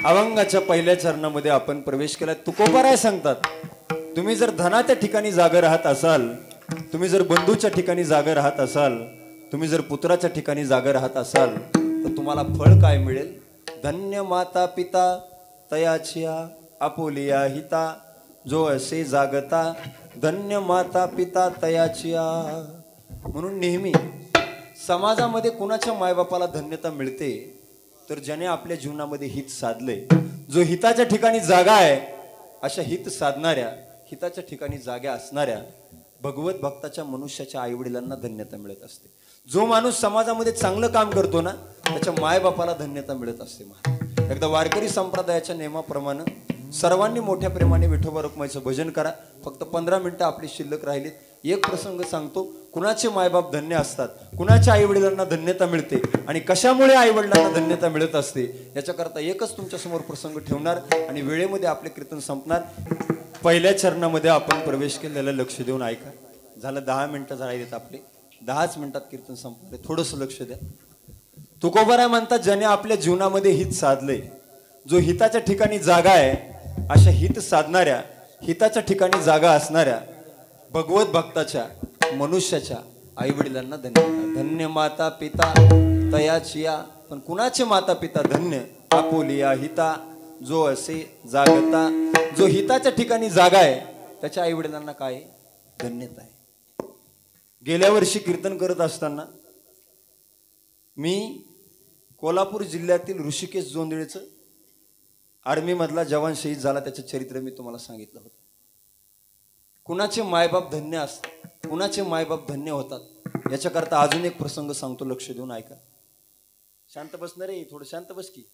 अभंगाच्या पहिल्या चरणामध्ये आपण प्रवेश केला. तुकोबाराय सांगतात, तुम्ही जर धनाच्या ठिकाणी जागा राहत असाल, तुम्ही जर बंधूच्या ठिकाणी जागा राहत असाल, तुम्ही जर पुत्राच्या ठिकाणी जागा राहत असाल, तर तुम्हाला फळ काय मिळेल? धन्य माता पिता तयाचिया आपुलिया हिता, जो असे जागता धन्य माता पिता तयाचिया. म्हणून नेहमी समाजामध्ये कुणाच्या मायबापाला धन्यता मिळते? तर ज्याने आपल्या जीवनामध्ये हित साधले. जो हिताच्या ठिकाणी जागा आहे, अशा हित साधणाऱ्या, हिताच्या ठिकाणी जागा असणाऱ्या भगवत भक्ताच्या मनुष्याच्या आईवडिलांना धन्यता मिळत असते. जो माणूस समाजामध्ये चांगलं काम करतो ना, त्याच्या मायबापाला धन्यता मिळत असते. एकदा वारकरी संप्रदायाच्या नियमाप्रमाणे सर्वांनी मोठ्या प्रेमाने विठोबा रखुमाईचं भजन करा. फक्त 15 मिनिटं आपली शिल्लक राहिलीत. एक प्रसंग सांगतो, कुणाचे मायबाप धन्य असतात, कुणाच्या आईवडिलांना धन्यता मिळते आणि कशामुळे आईवडिलांना धन्यता मिळत असते, याच्याकरता एकच तुमच्यासमोर प्रसंग ठेवणार आणि वेळेमध्ये आपले कीर्तन संपणार. पहिल्या चरणामध्ये आपण प्रवेश केलेला लक्ष देऊन ऐका. झालं 10 मिनिटं राहिलेत आपले, 10च मिनिटात कीर्तन संपले. थोडंसं लक्ष द्या. तुकोबाराय म्हणतात, ज्याने आपल्या जीवनामध्ये हित साधले, जो हिताच्या ठिकाणी जागा आहे, अशा हित साधणाऱ्या, हिताच्या ठिकाणी जागा असणाऱ्या भगवत भक्ताच्या मनुष्याच्या आईवडिलांना धन्य. धन्य माता पिता तयाचिया. पण कुणाचे माता पिता धन्य? आपुलिया हिता, जो असे जागता. जो हिताच्या ठिकाणी जागा आहे, त्याच्या आईवडिलांना काय? धन्यता आहे. गेल्या वर्षी कीर्तन करत असताना मी कोल्हापूर जिल्ह्यातील ऋषिकेश जोंधळेचं आर्मीमधला जवान शहीद झाला, त्याचं चरित्र मी तुम्हाला सांगितलं होतं. कुणाचे मायबाप धन्य असतात, कुणाचे मायबाप धन्य होतात, याच्याकरता अजून एक प्रसंग सांगतो, लक्ष देऊन ऐका. शांत बसणार रे, थोडं शांत बस की.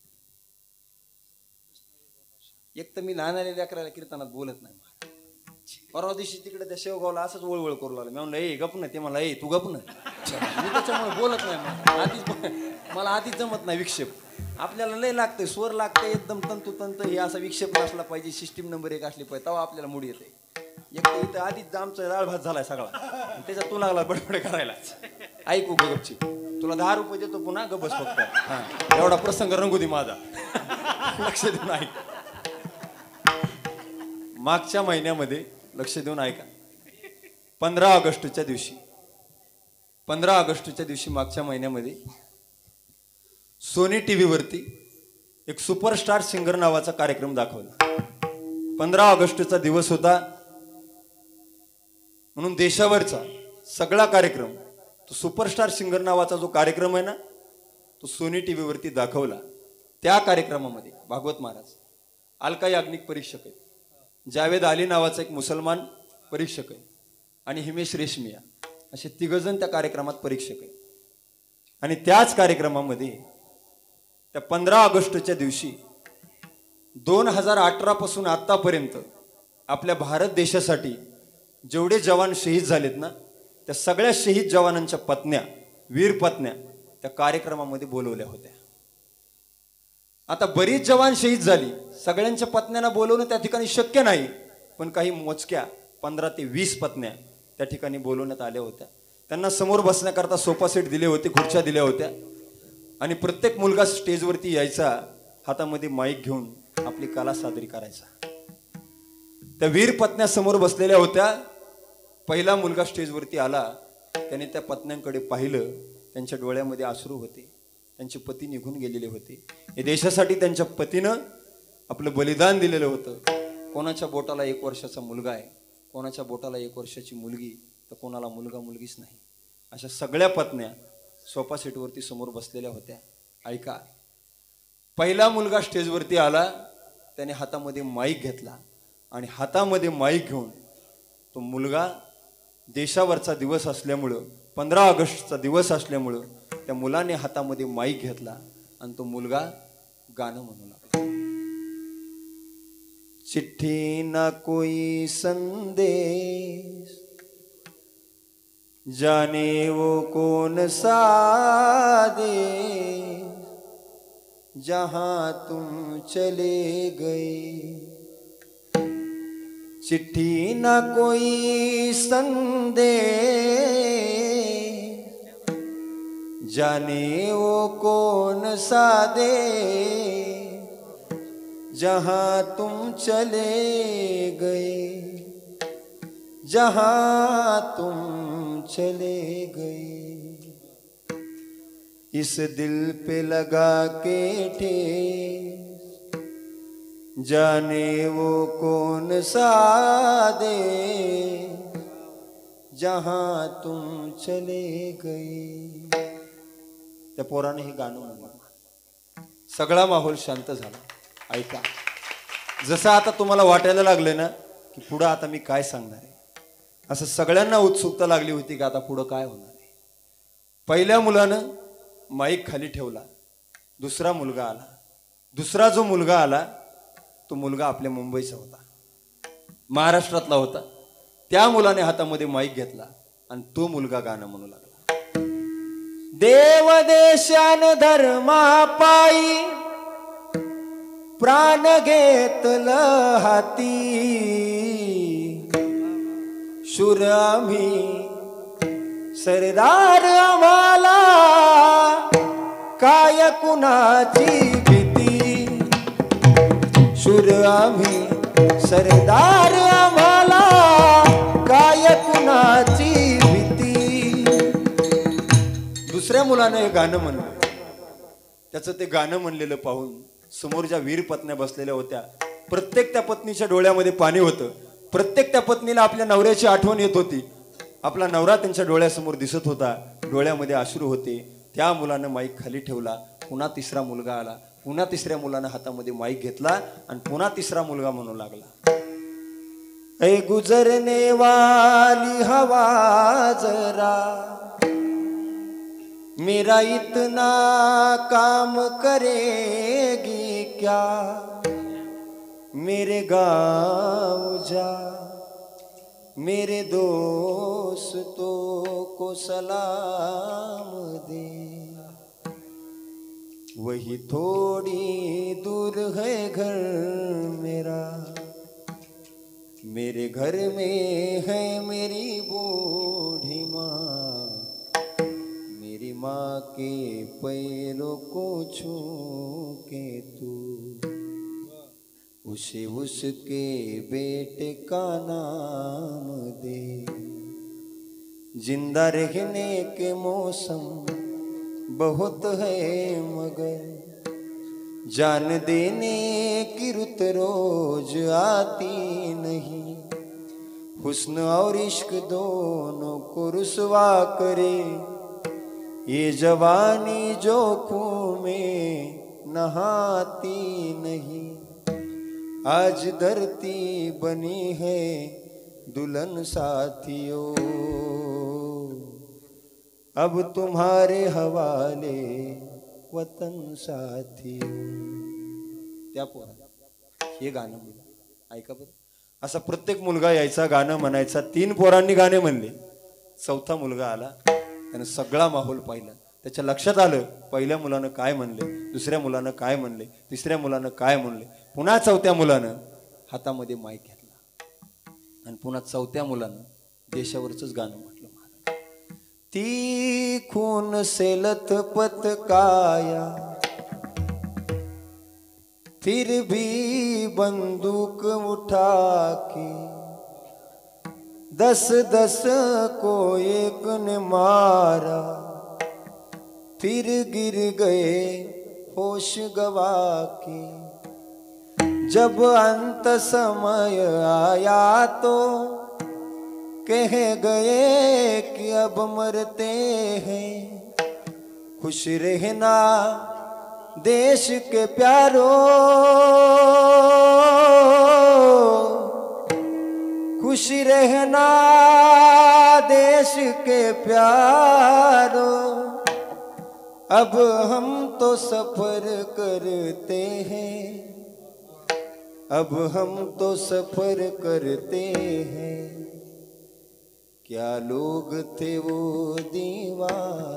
एक तर मी लहान आलेल्या करायला कीर्तनात बोलत नाही. परवा दिवशी तिकडे त्या शेवगावला असंच वळवळ करू लागलं. मी म्हणलं, ए गप ना. ते मला, ए तू गप ना. मी त्याच्यामुळे बोलत नाही. मला आधीच जमत नाही विक्षेप. आपल्याला लय लागतंय, स्वर लागतंय एकदम तंतुतंत. हे असा विक्षेप नसला पाहिजे, सिस्टीम नंबर 1 असली पाहिजे, तेव्हा आपल्याला मूड येते. एक तर इथं आधीच आमचा डाळ भात झालाय सगळा, त्याच्यात तू लागला बडबड करायला. ऐकू गपची, तुला 10 रुपये देतो, पुन्हा गप बस फक्त. हा, एवढा प्रसंग रंगू दे माझा. लक्ष देऊन ऐक. मागच्या महिन्यामध्ये लक्ष देऊन ऐका. 15 ऑगस्टच्या दिवशी, 15 ऑगस्टच्या दिवशी मागच्या महिन्यामध्ये सोनी टीव्हीवरती एक सुपरस्टार सिंगर नावाचा कार्यक्रम दाखवला. 15 ऑगस्टचा दिवस होता म्हणून देशावरचा सगळा कार्यक्रम, तो सुपरस्टार सिंगर नावाचा जो कार्यक्रम आहे ना, तो सोनी टीव्हीवरती दाखवला. त्या कार्यक्रमामध्ये भागवत महाराज, अलका याज्ञिक परीक्षक आहेत, जावेद अली नावाचा एक मुसलमान परीक्षक आहे आणि हिमेश रेशमिया, असे 3 जण त्या कार्यक्रमात परीक्षक आहेत. आणि त्याच कार्यक्रमामध्ये त्या 15 ऑगस्टच्या दिवशी 2018 पासून आतापर्यंत आपल्या भारत देशासाठी जेवढे जवान शहीद झालेत ना, त्या सगळ्या शहीद जवानांच्या पत्न्या, वीर पत्न्या त्या कार्यक्रमामध्ये बोलवल्या होत्या. आता बरीच जवान शहीद झाली, सगळ्यांच्या पत्न्यांना बोलवणं त्या ठिकाणी शक्य नाही, पण काही मोजक्या 15 ते 20 पत्न्या त्या ठिकाणी बोलवण्यात आल्या होत्या. त्यांना समोर बसण्याकरता सोफा सेट दिले होते, खुर्च्या दिल्या होत्या आणि प्रत्येक मुलगा स्टेजवरती यायचा, हातामध्ये माईक घेऊन आपली कला सादरी करायचा. त्या वीर पत्न्या समोर बसलेल्या होत्या. पहिला मुलगा स्टेजवरती आला, त्याने त्या पत्न्यांकडे पाहिलं, त्यांच्या डोळ्यामध्ये अश्रू होते. त्यांचे पती निघून गेलेले होते. या देशासाठी त्यांच्या पतीनं आपलं बलिदान दिलेलं होतं. कोणाच्या बोटाला 1 वर्षाचा मुलगा आहे, कोणाच्या बोटाला 1 वर्षाची मुलगी, तर कोणाला मुलगा मुलगीच नाही. अशा सगळ्या पत्न्या सोफा सेटवरती समोर बसलेल्या होत्या. ऐका, पहिला मुलगा स्टेजवरती आला, त्याने हातामध्ये माईक घेतला आणि हातामध्ये माईक घेऊन तो मुलगा, देशावरचा दिवस असल्यामुळं, 15 ऑगस्टचा दिवस असल्यामुळं, त्या मुलाने हातामध्ये माईक घेतला आणि तो मुलगा गाणं म्हणू लागला. चिट्ठी ना कोई संदेश, जाने वो कौन सा देश, जहां तुम चले गए. चिट्ठी ना कोई संदेश, जाने वो कौन सा देश, जहां तुम चले गए, जहां तुम चले गए, इस दिल पे लगा के ठेस, जाने वो कौन सा दे, जहां तुम चले गए. त्या पोराने हे गाणं म्हणलं. सगळा माहोल शांत झाला. ऐका, जसं आता तुम्हाला वाटायला लागलं ना की पुढं आता मी काय सांगणार आहे, असं सगळ्यांना उत्सुकता लागली होती की आता पुढं काय होणार आहे. पहिल्या मुलानं माईक खाली ठेवला, दुसरा मुलगा आला. दुसरा जो मुलगा आला तो मुलगा आपल्या मुंबईचा होता, महाराष्ट्रातला होता. त्या मुलाने हातामध्ये माईक घेतला आणि तो मुलगा गाणं म्हणू लागला. देव देशान धर्मा पायी प्राण घेतलं हाती, शूर आम्ही सरदार आम्हाला काय कुणाची भीती, शूर आम्ही सरदार आम्हाला काय कुणाची भीती. दुसऱ्या मुलानं हे गाणं म्हणलं. त्याचं ते गाणं म्हणलेलं पाहून समोर ज्या वीर पत्न्या बसलेल्या होत्या, प्रत्येक त्या पत्नीच्या डोळ्यामध्ये पाणी होतं. प्रत्येक त्या पत्नीला आपल्या नवऱ्याची आठवण येत होती. आपला नवरा त्यांच्या डोळ्यासमोर दिसत होता, डोळ्यामध्ये अश्रू होते. त्या मुलानं माईक खाली ठेवला. पुन्हा तिसरा मुलगा आला. पुन्हा तिसऱ्या मुलानं हातामध्ये माईक घेतला आणि पुन्हा तिसरा मुलगा म्हणू लागला. ऐ गुजरने वाली हवा जरा, मेरा इतना काम करेगी क्या, मेरे गाँव जा, मेरे दोस्तों को सलाम दे, वही थोड़ी दूर है घर मेरा, मेरे घर में है मेरी बूढ़ी माँ, मेरी माँ के पैरों को छू के तू उसे उसके बेटे का नाम दे. जिंदा रहने के मौसम बहुत है मगर जान देने की रुत रोज आती नहीं. हुस्न और इश्क दोनों को रुसवा करे, ये जवानी जोखों में नहाती नहीं. आज धरती बनी है दुल्हन साथियों, अब तुम्हारे हवाले वतन साथियों. त्या पोरा हे गाणं म्हणलं. ऐका बरं, असा प्रत्येक मुलगा यायचा, गाणं म्हणायचा. 3 पोरांनी गाणे म्हणले. चौथा मुलगा आला, त्यानं सगळा माहोल पाहिला. त्याच्या लक्षात आलं पहिल्या मुलानं काय म्हणले, दुसऱ्या मुलानं काय म्हणले, तिसऱ्या मुलानं काय म्हणले. पुन्हा चौथ्या मुलानं हातामध्ये माईक घेतला आणि पुन्हा चौथ्या मुलानं देशावरचंच गाणं म्हटलं. ती खून से लथपथ काया, फिर भी बंदूक उठा के 10-10 को एक ने मारा, फिर गिर गए होश गवा के. जब अंत समय आया तो कह गए कि अब मरते हैं. खुश रहना देश के प्यारों, खुश रहना देश के प्यारों. अब हम तो सफर करते हैं, अब हम तो सफर करते हैं. क्या लोग थे वो दीवाने,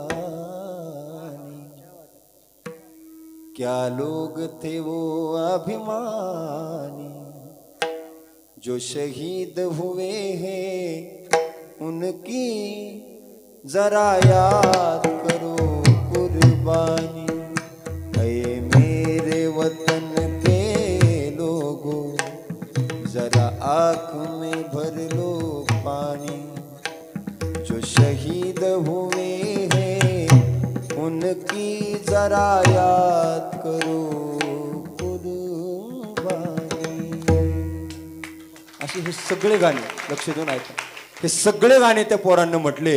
क्या लोग थे वो अभिमानी, जो शहीद हुए हैं उनकी जरा याद करो कुर्बानी. ऐ मेरे वतन के रायात करू कुर्बानी. असे हे सगळे गाणे लक्ष देऊन ऐका. हे सगळे गाणे त्या पोरांना म्हटले.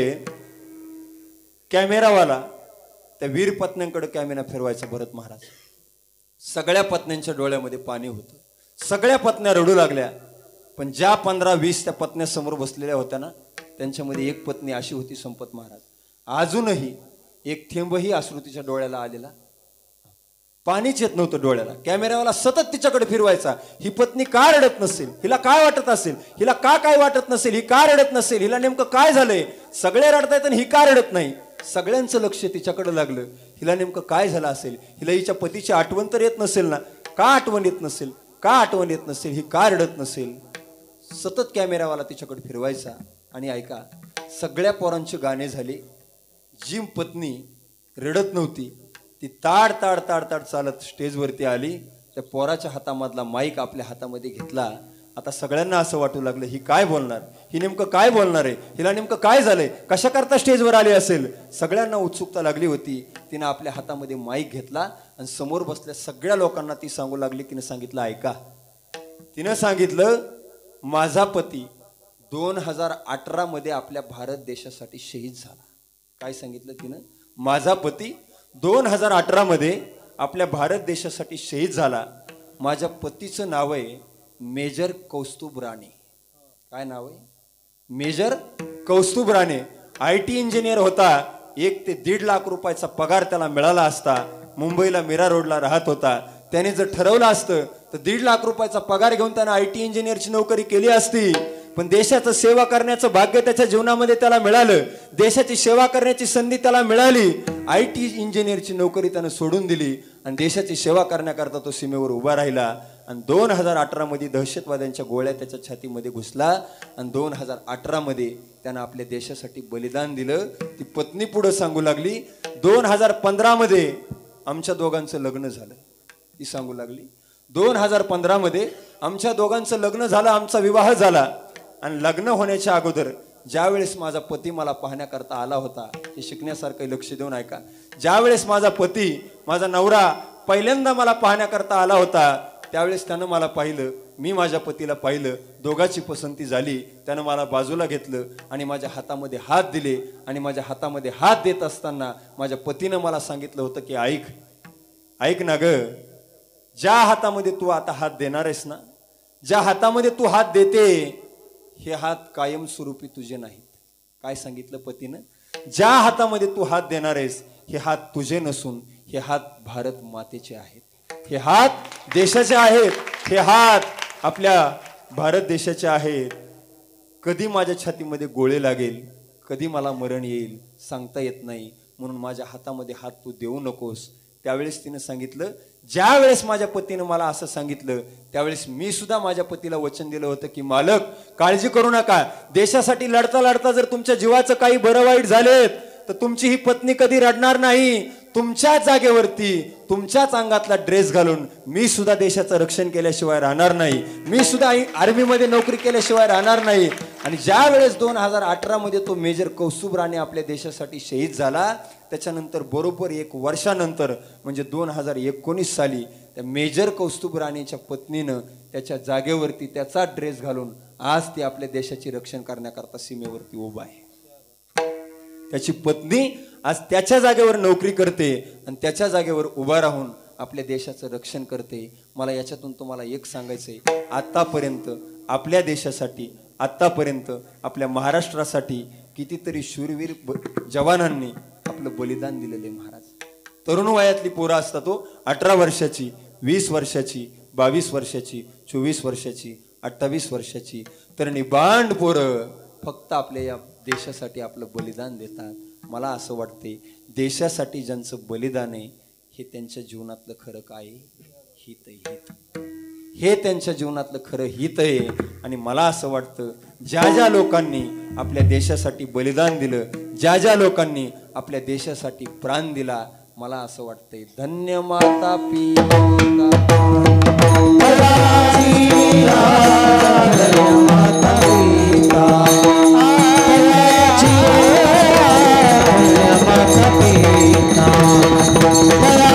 कॅमेरावाला त्या वीर पत्न्यांकडे कॅमेरा फिरवायचा भरत महाराज. सगळ्या पत्न्यांच्या डोळ्यामध्ये पाणी होतं. सगळ्या पत्न्या रडू लागल्या. पण ज्या 15-20 त्या पत्न्या समोर बसलेल्या होत्या ना, त्यांच्यामध्ये एक पत्नी अशी होती संपत महाराज, अजूनही एक थेंबही अश्रू तिच्या डोळ्याला आलेला, पाणीच येत नव्हतं डोळ्याला. कॅमेरावाला सतत तिच्याकडे फिरवायचा. ही पत्नी का रडत नसेल, हिला काय वाटत असेल, हिला का काय वाटत नसेल, ही का रडत नसेल, हिला नेमकं काय झालंय, सगळे रडतायत आणि ही का रडत नाही. सगळ्यांचं लक्ष तिच्याकडे लागलं. हिला नेमकं काय झालं असेल, हिला हिच्या पतीची आठवण तर येत नसेल ना, का आठवण येत नसेल, का आठवण येत नसेल, ही का रडत नसेल. सतत कॅमेरावाला तिच्याकडे फिरवायचा. आणि ऐका, सगळ्या पोरांची गाणे झाली. जी पत्नी रडत नव्हती ती ताड ताड ताड ताड चालत स्टेजवरती आली. त्या पोराच्या हातामधला माईक आपल्या हातामध्ये घेतला. आता सगळ्यांना असं वाटू लागलं, ही काय बोलणार, ही नेमकं काय बोलणार आहे, हिला नेमकं काय झालंय, कशा करता स्टेजवर आली असेल. सगळ्यांना उत्सुकता लागली होती. तिनं आपल्या हातामध्ये माईक घेतला आणि समोर बसल्या सगळ्या लोकांना ती सांगू लागली. तिनं सांगितलं, ऐका. तिनं सांगितलं, माझा पती 2018 मध्ये आपल्या भारत देशासाठी शहीद झाला. काय सांगितलं तिनं? माझा पती 2018 मध्ये आपल्या भारत देशासाठी शहीद झाला. माझ्या पतीचं नाव आहे मेजर कौस्तुभ राणे. काय नाव आहे? Major Kaustubh Rane. IT engineer होता. 1 ते 1.5 लाख रुपयाचा पगार त्याला मिळाला असता. मुंबईला मीरा रोडला राहत होता. त्याने जर ठरवलं असतं तर 1.5 लाख रुपयाचा पगार घेऊन त्यानं IT इंजिनियरची नोकरी केली असती. पण देशाचं सेवा करण्याचं भाग्य त्याच्या जीवनामध्ये त्याला मिळालं. देशाची सेवा करण्याची संधी त्याला मिळाली. IT इंजिनियरची नोकरी त्यानं सोडून दिली आणि देशाची सेवा करण्याकरता तो सीमेवर उभा राहिला. आणि 2018 मध्ये दहशतवाद्यांच्या गोळ्या त्याच्या छातीमध्ये घुसला आणि 2018 मध्ये त्यानं आपल्या देशासाठी बलिदान दिलं. ती पत्नी पुढे सांगू लागली, 2015 मध्ये आमच्या दोघांचं लग्न झालं. ती सांगू लागली, 2015 मध्ये आमच्या दोघांचं लग्न झालं, आमचा विवाह झाला. आणि लग्न होण्याच्या अगोदर ज्या वेळेस माझा पती मला पाहण्याकरता आला होता, हे शिकण्यासारखं लक्ष देऊन ऐका. ज्या वेळेस माझा पती, माझा नवरा पहिल्यांदा मला पाहण्याकरता आला होता, त्यावेळेस त्यानं मला पाहिलं, मी माझ्या पतीला पाहिलं, दोघांची पसंती झाली. त्यानं मला बाजूला घेतलं आणि माझ्या हातामध्ये हात दिले. आणि माझ्या हातामध्ये हात देत असताना माझ्या पतीनं मला सांगितलं होतं की ऐक ना ग, ज्या हातामध्ये तू आता हात देणार आहेस ना, ज्या हातामध्ये तू हात देते, हे हात कायमस्वरूपी तुझे नाहीत. काय सांगितलं पतीनं? ज्या हातामध्ये तू हात देणार आहेस, हे हात तुझे नसून हे हात भारत मातेचे आहेत, हे हात देशाचे आहेत, हे हात आपल्या भारत देशाचे आहेत. कधी माझ्या छातीमध्ये गोळे लागेल, कधी मला मरण येईल, सांगता येत नाही. म्हणून माझ्या हातामध्ये हात तू देऊ नकोस. त्यावेळेस तिनं सांगितलं, ज्या वेळेस माझ्या पतीनं मला असं सांगितलं, त्यावेळेस मी सुद्धा माझ्या पतीला वचन दिलं होतं की मालक, काळजी करू नका. देशासाठी लढता लढता जर तुमच्या जीवाचं काही बरं वाईट झालेत तर तुमची ही पत्नी कधी रडणार नाही. तुमच्या जागेवरती तुमच्याच अंगातला ड्रेस घालून मी सुद्धा देशाचं रक्षण केल्याशिवाय राहणार नाही. मी सुद्धा आर्मीमध्ये नोकरी केल्याशिवाय राहणार नाही. आणि ज्या वेळेस 2018 मध्ये तो मेजर कौस्तुभ राणे आपल्या देशासाठी शहीद झाला, त्याच्यानंतर बरोबर 1 वर्षानंतर म्हणजे 2019 साली त्या मेजर कौस्तुभ राणेच्या पत्नीनं त्याच्या जागेवरती त्याचा ड्रेस घालून आज ती आपल्या देशाची रक्षण करण्याकरता सीमेवरती उभा आहे. त्याची पत्नी आज त्याच्या जागेवर नोकरी करते आणि त्याच्या जागेवर उभा राहून आपल्या देशाचं रक्षण करते. मला याच्यातून तुम्हाला एक सांगायचंय, आतापर्यंत आपल्या देशासाठी, आतापर्यंत आपल्या महाराष्ट्रासाठी कितीतरी शूरवीर जवानांनी आपलं बलिदान दिलेले महाराज. तरुण वयातली पोरं असतात, तो 18 वर्षाची, 20 वर्षाची, 22 वर्षाची, 24 वर्षाची, 28 वर्षाची, तर निबांड पोरं फक्त आपल्या या देशासाठी आपलं बलिदान देतात. मला असं वाटते, देशासाठी ज्यांचं बलिदान आहे हे त्यांच्या जीवनातलं खरं काय? हित. हे त्यांच्या जीवनातलं खरं हित आहे. आणि मला असं वाटतं, ज्या ज्या लोकांनी आपल्या देशासाठी बलिदान दिलं, ज्या ज्या लोकांनी आपल्या देशासाठी प्राण दिला, मला असं वाटतंय, धन्य माता पिता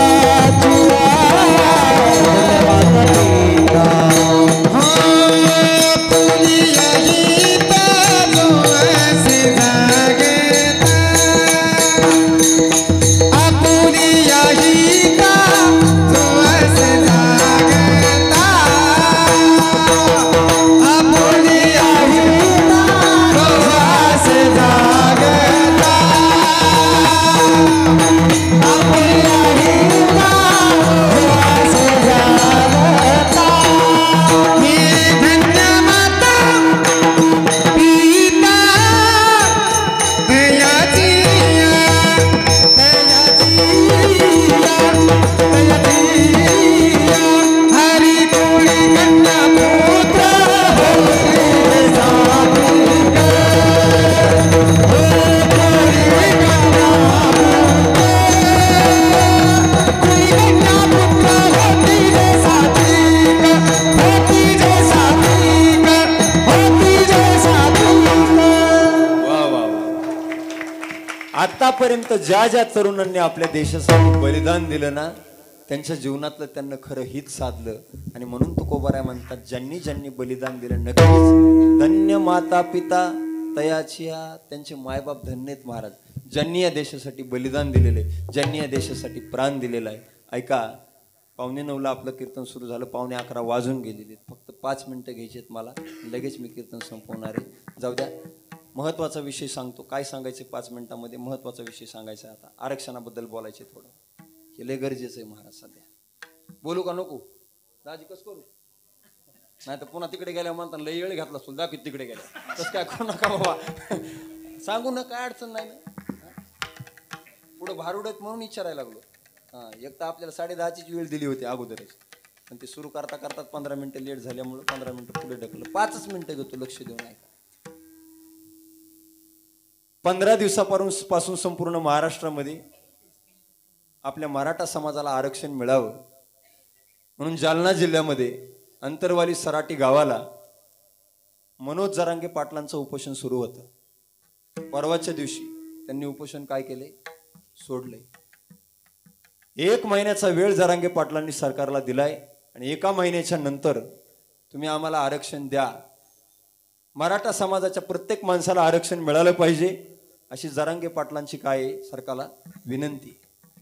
आतापर्यंत ज्या ज्या तरुणांनी आपल्या देशासाठी बलिदान दिलं ना, त्यांच्या जीवनातलं त्यांना खरं हित साधलं. आणि म्हणून तुकोबाराय म्हणतात, ज्यांनी ज्यांनी बलिदान दिलं नक्कीच धन्य माता पिता तयाचिया, त्यांचे मायबाप धन्य आहेत महाराज, ज्यांनी या देशासाठी बलिदान दिलेले, ज्यांनी या देशासाठी प्राण दिलेला आहे. ऐका, 9:45 आपलं कीर्तन सुरू झालं, 11:45 वाजून गेलेले. फक्त 5 मिनिटं घ्यायची आहेत मला, लगेच मी कीर्तन संपवणार आहे. जाऊ द्या, महत्वाचा विषय सांगतो. काय सांगायचं 5 मिनिटांमध्ये? महत्वाचा विषय सांगायचा आहे. आता आरक्षणाबद्दल बोलायचे थोडं, हे लय गरजेचं आहे महाराज. सध्या बोलू का नको? दाजी कस करू? नाही तर पुन्हा तिकडे गेल्या म्हणतात लय वेळ घातला असतो, दाखव तिकडे गेल्या. तसं काय करू नका बाबा, सांगू ना, काय अडचण नाही ना. पुढे भारुडेत म्हणून विचारायला लागलो. एक तर आपल्याला 10:30ची वेळ दिली होती अगोदरच, पण ते सुरू करता करता 15 मिनिटं लेट झाल्यामुळे 15 मिनिटं पुढे ढकललं. 5च मिनिटं घेतो, लक्ष देऊन ऐका. 15 दिवसापासून संपूर्ण महाराष्ट्रामध्ये आपल्या मराठा समाजाला आरक्षण मिळावं म्हणून जालना जिल्ह्यामध्ये अंतरवाली सराटी गावाला मनोज जरांगे पाटलांचं उपोषण सुरू होतं. परवाच्या दिवशी त्यांनी उपोषण काय केले? सोडले. 1 महिन्याचा वेळ जरांगे पाटलांनी सरकारला दिलाय आणि 1 महिन्याच्या नंतर तुम्ही आम्हाला आरक्षण द्या, मराठा समाजाच्या प्रत्येक माणसाला आरक्षण मिळालं पाहिजे, अशी जरांगे पाटलांची काय आहे सरकारला विनंती.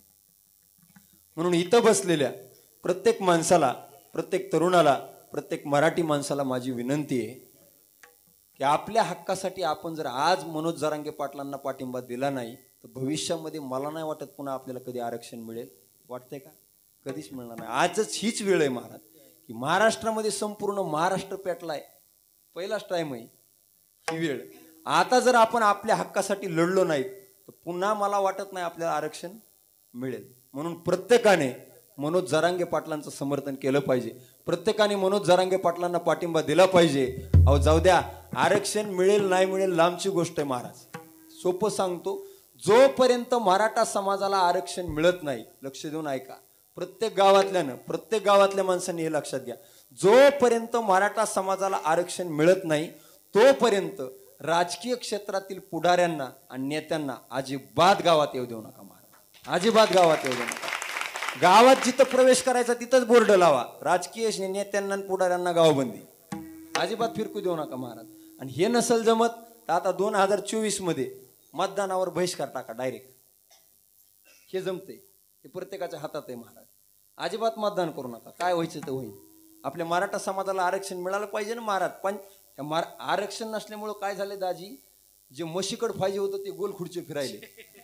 म्हणून इथं बसलेल्या प्रत्येक माणसाला, प्रत्येक तरुणाला, प्रत्येक मराठी माणसाला माझी विनंती आहे की आपल्या हक्कासाठी आपण जर आज मनोज जरांगे पाटलांना पाठिंबा दिला नाही तर भविष्यामध्ये मला नाही वाटत पुन्हा आपल्याला कधी आरक्षण मिळेल. वाटतंय का? कधीच मिळणार नाही. आजच हीच वेळ आहे महाराज की महाराष्ट्रामध्ये संपूर्ण महाराष्ट्र पेटलाय, पहिलाच टाइम आहे ही वेळ. आता जर आपण आपल्या हक्कासाठी लढलो नाहीत तर पुन्हा मला वाटत नाही आपल्याला आरक्षण मिळेल. म्हणून प्रत्येकाने मनोज जरांगे पाटलांचं समर्थन केलं पाहिजे, प्रत्येकाने मनोज जरांगे पाटलांना पाठिंबा दिला पाहिजे. अहो जाऊ द्या, आरक्षण मिळेल नाही मिळेल लांबची गोष्ट आहे महाराज. सोपं सांगतो, जोपर्यंत मराठा समाजाला आरक्षण मिळत नाही, लक्ष देऊन ऐका, प्रत्येक गावातल्या माणसांनी हे लक्षात घ्या, जोपर्यंत मराठा समाजाला आरक्षण मिळत नाही तोपर्यंत राजकीय क्षेत्रातील पुढाऱ्यांना आणि नेत्यांना अजिबात गावात येऊ देऊ नका महाराज, अजिबात गावात येऊ देऊ नका. गावात जिथं प्रवेश करायचा तिथंच बोर्ड लावा, राजकीय नेत्यांना आणि पुढाऱ्यांना गावबंदी, अजिबात फिरकू देऊ नका महाराज. आणि हे नसल जमत तर आता 2024 मध्ये मतदानावर बहिष्कार टाका डायरेक्ट. हे जमते, हे प्रत्येकाच्या हातात आहे महाराज. अजिबात मतदान करू नका, काय व्हायचं तर होईल. आपल्या मराठा समाजाला आरक्षण मिळालं पाहिजे ना महाराज. पण आरक्षण नसल्यामुळं काय झाले दाजी, जे म्हशीकड पाहिजे होतं ते गोल खुर्ची फिरायले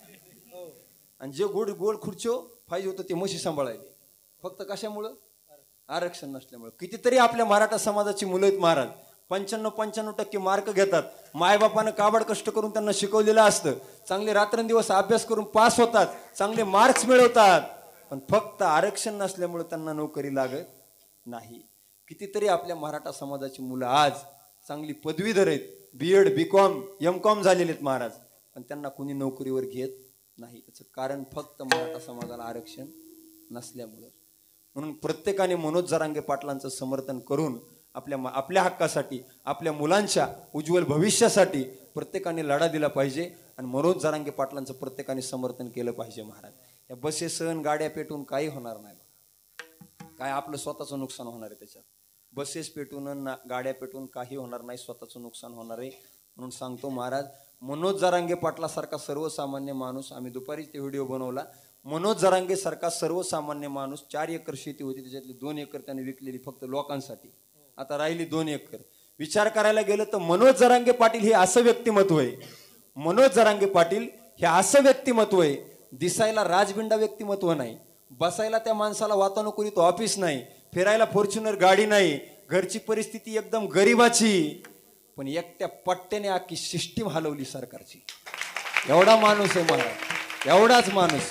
आणि जे गोल खुर्ची पाहिजे होतं ते म्हशी सांभाळायले. फक्त कशामुळं? आरक्षण नसल्यामुळं. कितीतरी आपल्या मराठा समाजाची मुलं आहेत महाराज, 95% मार्क घेतात, मायबापानं काबड कष्ट करून त्यांना शिकवलेलं असतं, चांगले रात्रंदिवस अभ्यास करून पास होतात, चांगले मार्क्स मिळवतात, पण फक्त आरक्षण नसल्यामुळे त्यांना नोकरी लागत नाही. कितीतरी आपल्या मराठा समाजाची मुलं आज चांगली पदवीधर आहेत, BEd BCom MCom झालेले आहेत महाराज, पण त्यांना कुणी नोकरीवर घेत नाही. याचं कारण फक्त मराठा समाजाला आरक्षण नसल्यामुळं. म्हणून प्रत्येकाने मनोज जरांगे पाटलांचं समर्थन करून आपल्या हक्कासाठी, आपल्या मुलांच्या उज्ज्वल भविष्यासाठी प्रत्येकाने लढा दिला पाहिजे आणि मनोज जरांगे पाटलांचं प्रत्येकाने समर्थन केलं पाहिजे महाराज. या बसेस गाड्या पेटून काही होणार नाही, काय आपलं स्वतःचं नुकसान होणार आहे त्याच्यात. बसेस पेटून गाड्या पेटून काही होणार नाही, स्वतःचं नुकसान होणार आहे. म्हणून सांगतो महाराज, मनोज जरांगे पाटलासारखा सर्वसामान्य माणूस, आम्ही दुपारीच ते व्हिडिओ बनवला, मनोज जरांगे सारखा सर्वसामान्य माणूस, 4 एकर शेती होती त्याच्यातली 2 एकर त्याने विकलेली फक्त लोकांसाठी, आता राहिली 2 एकर. विचार करायला गेलं तर मनोज जरांगे पाटील हे असं व्यक्तिमत्व आहे, मनोज जरांगे पाटील हे असं व्यक्तिमत्व आहे, दिसायला राजबिंडा व्यक्तिमत्व नाही, बसायला त्या माणसाला वातानुकूलित ऑफिस नाही, फिरायला फॉर्च्युनर गाडी नाही, घरची परिस्थिती एकदम गरिबाची, पण एकट्या पट्ट्याने आखी सिस्टीम हलवली सरकारची. एवढा माणूस आहे महाराज, एवढाच माणूस.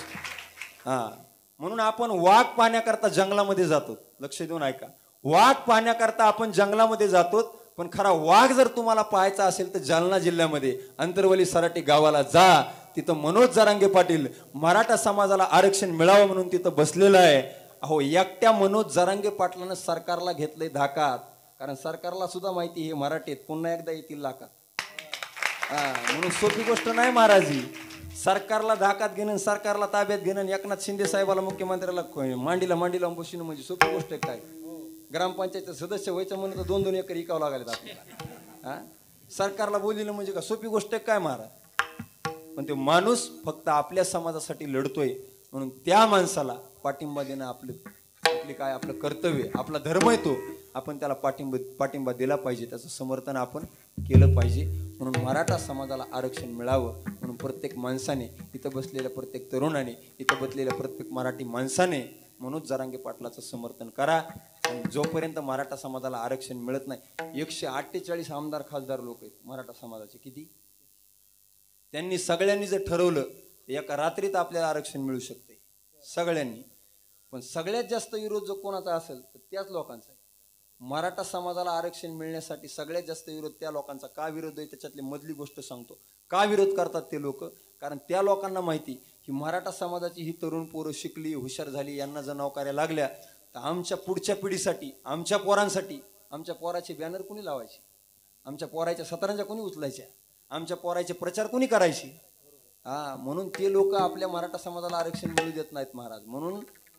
म्हणून आपण वाघ पाहण्याकरता जंगलामध्ये जातो, लक्ष देऊन ऐका, वाघ पाहण्याकरता आपण जंगलामध्ये जातो, पण खरा वाघ जर तुम्हाला पाहायचा असेल तर जालना जिल्ह्यामध्ये अंतरवली सराटी गावाला जा. तिथं मनोज जरांगे पाटील मराठा समाजाला आरक्षण मिळावं म्हणून तिथं बसलेलं आहे. अहो, एकट्या मनोज जरांगे पाटलानं सरकारला घेतलंय धाकात, कारण सरकारला सुद्धा माहिती हे मराठीत पुन्हा एकदा येतील लाखात. म्हणून सोपी गोष्ट नाही महाराजी. सरकारला धाकात घेणं, सरकारला ताब्यात घेणं, एकनाथ शिंदे साहेबाला मुख्यमंत्र्याला मांडीला बसणं म्हणजे सोपी गोष्ट आहे काय? ग्रामपंचायत सदस्य व्हायचं म्हणून तर 2-2 एकर इकावं लागलेत आपल्याला. हा, सरकारला बोलिलं म्हणजे का सोपी गोष्ट आहे काय महाराज? पण ते माणूस फक्त आपल्या समाजासाठी लढतोय म्हणून त्या माणसाला पाठिंबा देणं आपलं कर्तव्य, आपला धर्म आहे तो. आपण त्याला पाठिंबा दिला पाहिजे, त्याचं समर्थन आपण केलं पाहिजे. म्हणून मराठा समाजाला आरक्षण मिळावं म्हणून प्रत्येक माणसाने, इथं बसलेल्या प्रत्येक तरुणाने, इथं बसलेल्या प्रत्येक मराठी माणसाने मनोज जरांगे पाटलाचं समर्थन करा. आणि जोपर्यंत मराठा समाजाला आरक्षण मिळत नाही, 148 आमदार खासदार लोक आहेत मराठा समाजाचे. किती? त्यांनी सगळ्यांनी जर ठरवलं एका रात्रीत आपल्याला आरक्षण मिळू शकते सगळ्यांनी. पण सगळ्यात जास्त विरोध जो कोणाचा असेल तर त्याच लोकांचा आहे. मराठा समाजाला आरक्षण मिळण्यासाठी सगळ्यात जास्त विरोध त्या लोकांचा. का विरोध आहे त्याच्यातली मधली गोष्ट सांगतो. का विरोध करतात ते लोक? कारण त्या लोकांना माहिती की मराठा समाजाची ही तरुण पोरं शिकली, हुशार झाली, यांना जर नोकऱ्या लागल्या तर आमच्या पुढच्या पिढीसाठी, आमच्या पोरांसाठी, आमच्या पोराचे बॅनर कोणी लावायचे, आमच्या पोराच्या सतरांच्या कोणी उचलायच्या, आमच्या पोराचे प्रचार कोणी करायचे? म्हणून ते लोक आपल्या मराठा समाजाला आरक्षण मिळू देत नाहीत महाराज. म्हणून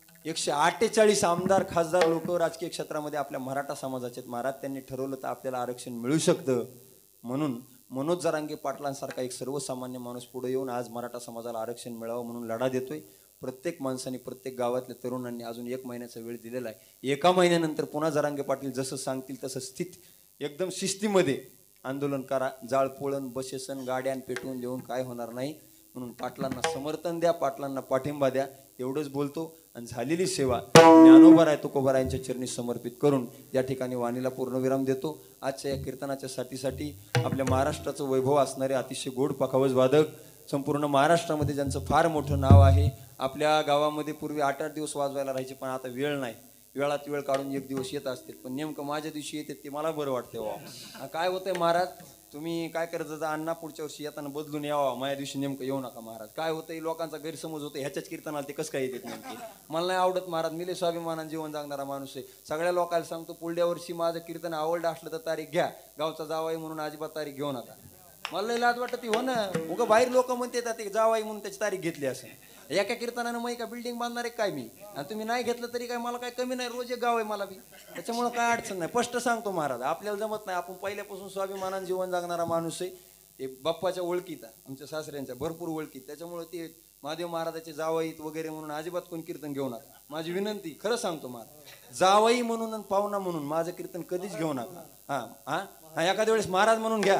148 आमदार खासदार लोक राजकीय क्षेत्रामध्ये आपल्या मराठा समाजाचे महाराज. त्यांनी ठरवलं तर आपल्याला आरक्षण मिळू शकतं. म्हणून मनोज जरांगे पाटलांसारखा एक सर्वसामान्य माणूस पुढे येऊन आज मराठा समाजाला आरक्षण मिळावं म्हणून लढा देतोय. प्रत्येक माणसाने, प्रत्येक गावातल्या तरुणांनी अजून 1 महिन्याचा वेळ दिलेला आहे. 1 महिन्यानंतर पुन्हा जरांगे पाटील जसं सांगतील तसं एकदम शिस्तीमध्ये आंदोलन करा. जाळपोळण, बसेसन, गाड्यान पेटवून देऊन काय होणार नाही. म्हणून पाटलांना समर्थन द्या, पाटलांना पाठिंबा द्या. एवढंच बोलतो. आणि झालेली सेवा ज्ञानोबाराय तुकोबारायांच्या चरणी समर्पित करून या ठिकाणी वाणीला पूर्णविराम देतो. आजच्या या कीर्तनाच्या साथीसाठी आपल्या महाराष्ट्राचं वैभव असणारे अतिशय गोड पखावज वादक, संपूर्ण महाराष्ट्रामध्ये ज्यांचं फार मोठं नाव आहे. आपल्या गावामध्ये पूर्वी 8-8 दिवस वाजवायला राहायचे, पण आता वेळ नाही. वेळात वेळ काढून 1 दिवस येत असतील, पण नेमकं माझ्या दिवशी येते ते मला बरं वाटतं. काय होतंय महाराज, तुम्ही काय करत जा, अण्णा पुढच्या वर्षी येताना बदलून यावा, माझ्या दिवशी नेमकं येऊ नका महाराज. काय होतंय, लोकांचा गैरसमज होतो ह्याच्याच कीर्तनाला ते कसं काय येतात नेमके. मला नाही आवडत महाराज. मी लय स्वाभिमानानं जीवन जगणारा माणूस आहे. सगळ्या लोकांना सांगतो, पुढल्या वर्षी माझं कीर्तन आवडलं असलं तर तारीख घ्या. गावचा जावाई म्हणून अजिबात तारीख घेऊ नका. मला लय लाज वाटत ती. हो ना, उगं बाहेर लोक म्हणतात ते जावाई म्हणून त्याची तारीख घेतली असेल. एका कीर्तनानं मग एका बिल्डिंग बांधणार आहे काय मी, आणि तुम्ही नाही घेतलं तरी काय मला काय कमी नाही. रोज एक गाव आहे मला बी, त्याच्यामुळे काय अडचण नाही. स्पष्ट सांगतो महाराज, आपल्याला जमत नाही. आपण पहिल्यापासून स्वाभिमानानं जीवन जगणारा माणूस आहे. ते बाप्पाच्या ओळखीत, आमच्या सासऱ्यांच्या भरपूर ओळखीत, त्याच्यामुळे ते महादेव महाराजाचे जावईत वगैरे म्हणून अजिबात कोण कीर्तन घेऊ नका. माझी विनंती, खरं सांगतो महाराज, जावई म्हणून आणि पाहुणा म्हणून माझं कीर्तन कधीच घेऊ नका. एखाद्या वेळेस महाराज म्हणून घ्या.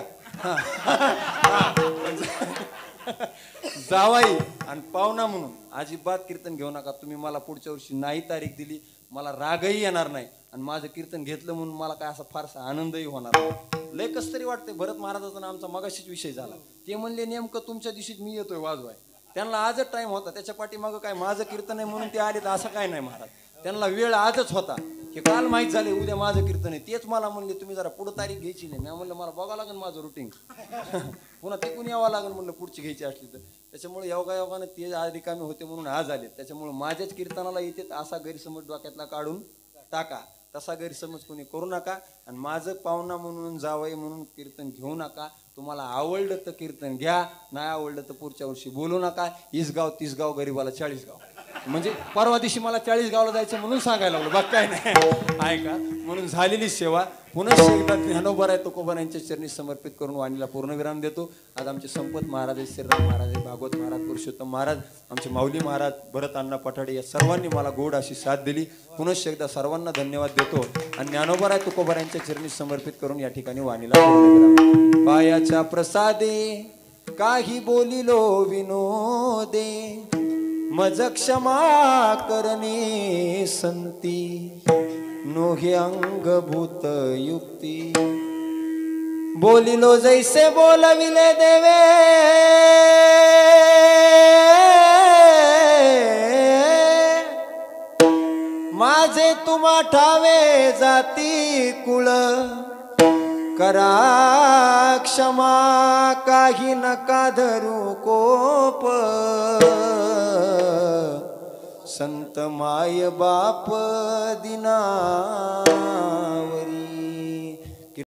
जावाई आणि पाहुणा म्हणून अजिबात कीर्तन घेऊ नका. तुम्ही मला पुढच्या वर्षी नाही तारीख दिली, मला रागही येणार नाही. आणि माझं कीर्तन घेतलं म्हणून मला काय असा फारसा आनंदही होणार नाही. लय कस तरी वाटतंय. भरत महाराजाचा ना आमचा मगाशीच विषय झाला. ते म्हणले नेमकं तुमच्या दिवशीच मी येतोय वाजवाय. त्यांना आजच टाइम होता. त्याच्या पाठीमागं काय माझं कीर्तन आहे म्हणून ते आले तर असं काय नाही महाराज. त्यांना वेळ आजच होता. हे काल माहीत झाले उद्या माझं कीर्तन आहे. तेच मला म्हणले तुम्ही जरा पुढं तारीख घ्यायची नाही. मी म्हणलं मला बघावं लागेल माझं रुटीन. पुन्हा तिकून यावं लागेल म्हणलं पुढची घ्यायची असली तर. त्याच्यामुळे योगायोगानं ते आज रिकामे होते म्हणून आज आले. त्याच्यामुळे माझ्याच कीर्तनाला येते असा गैरसमज डोक्यातला काढून टाका. तसा गैरसमज कोणी करू नका. आणि माझं पाहुणा म्हणून जावई म्हणून कीर्तन घेऊ नका. तुम्हाला आवडलं तर कीर्तन घ्या, नाही आवडलं तर पुढच्या वर्षी बोलू नका. 20 गाव 30 गाव, गरीबाला 40 गाव. म्हणजे परवा दिवशी मला 40 गावला जायचं म्हणून सांगायला लागलो, बाग काय नाही आहे का. म्हणून झालेली सेवा पुन्हा एकदा ज्ञानोबाराय तुकोबारायांच्या चरणी समर्पित करून वाणीला पूर्णविराम देतो. आज आमचे संपत महाराज, श्रीराम महाराज, भागवत महाराज, पुरुषोत्तम महाराज, आमचे माऊली महाराज, भरत अण्णा पठाडे या सर्वांनी मला गोड अशी साथ दिली. पुन्हा एकदा सर्वांना धन्यवाद देतो. आणि ज्ञानोबाराय तुकोबारायांच्या चरणी समर्पित करून या ठिकाणी वाणीला पूर्णविराम. पायाच्या प्रसादे काही बोलिलो विनोदे, मज क्षमा करणे संती, नोहे अंगभूत युक्ती. बोलिलो जैसे बोलविले देवे, माझे तुम्हा ठावे जाती कुळ. करा क्षमा काही नका धरू कोप, संत माय बाप दिनावरी.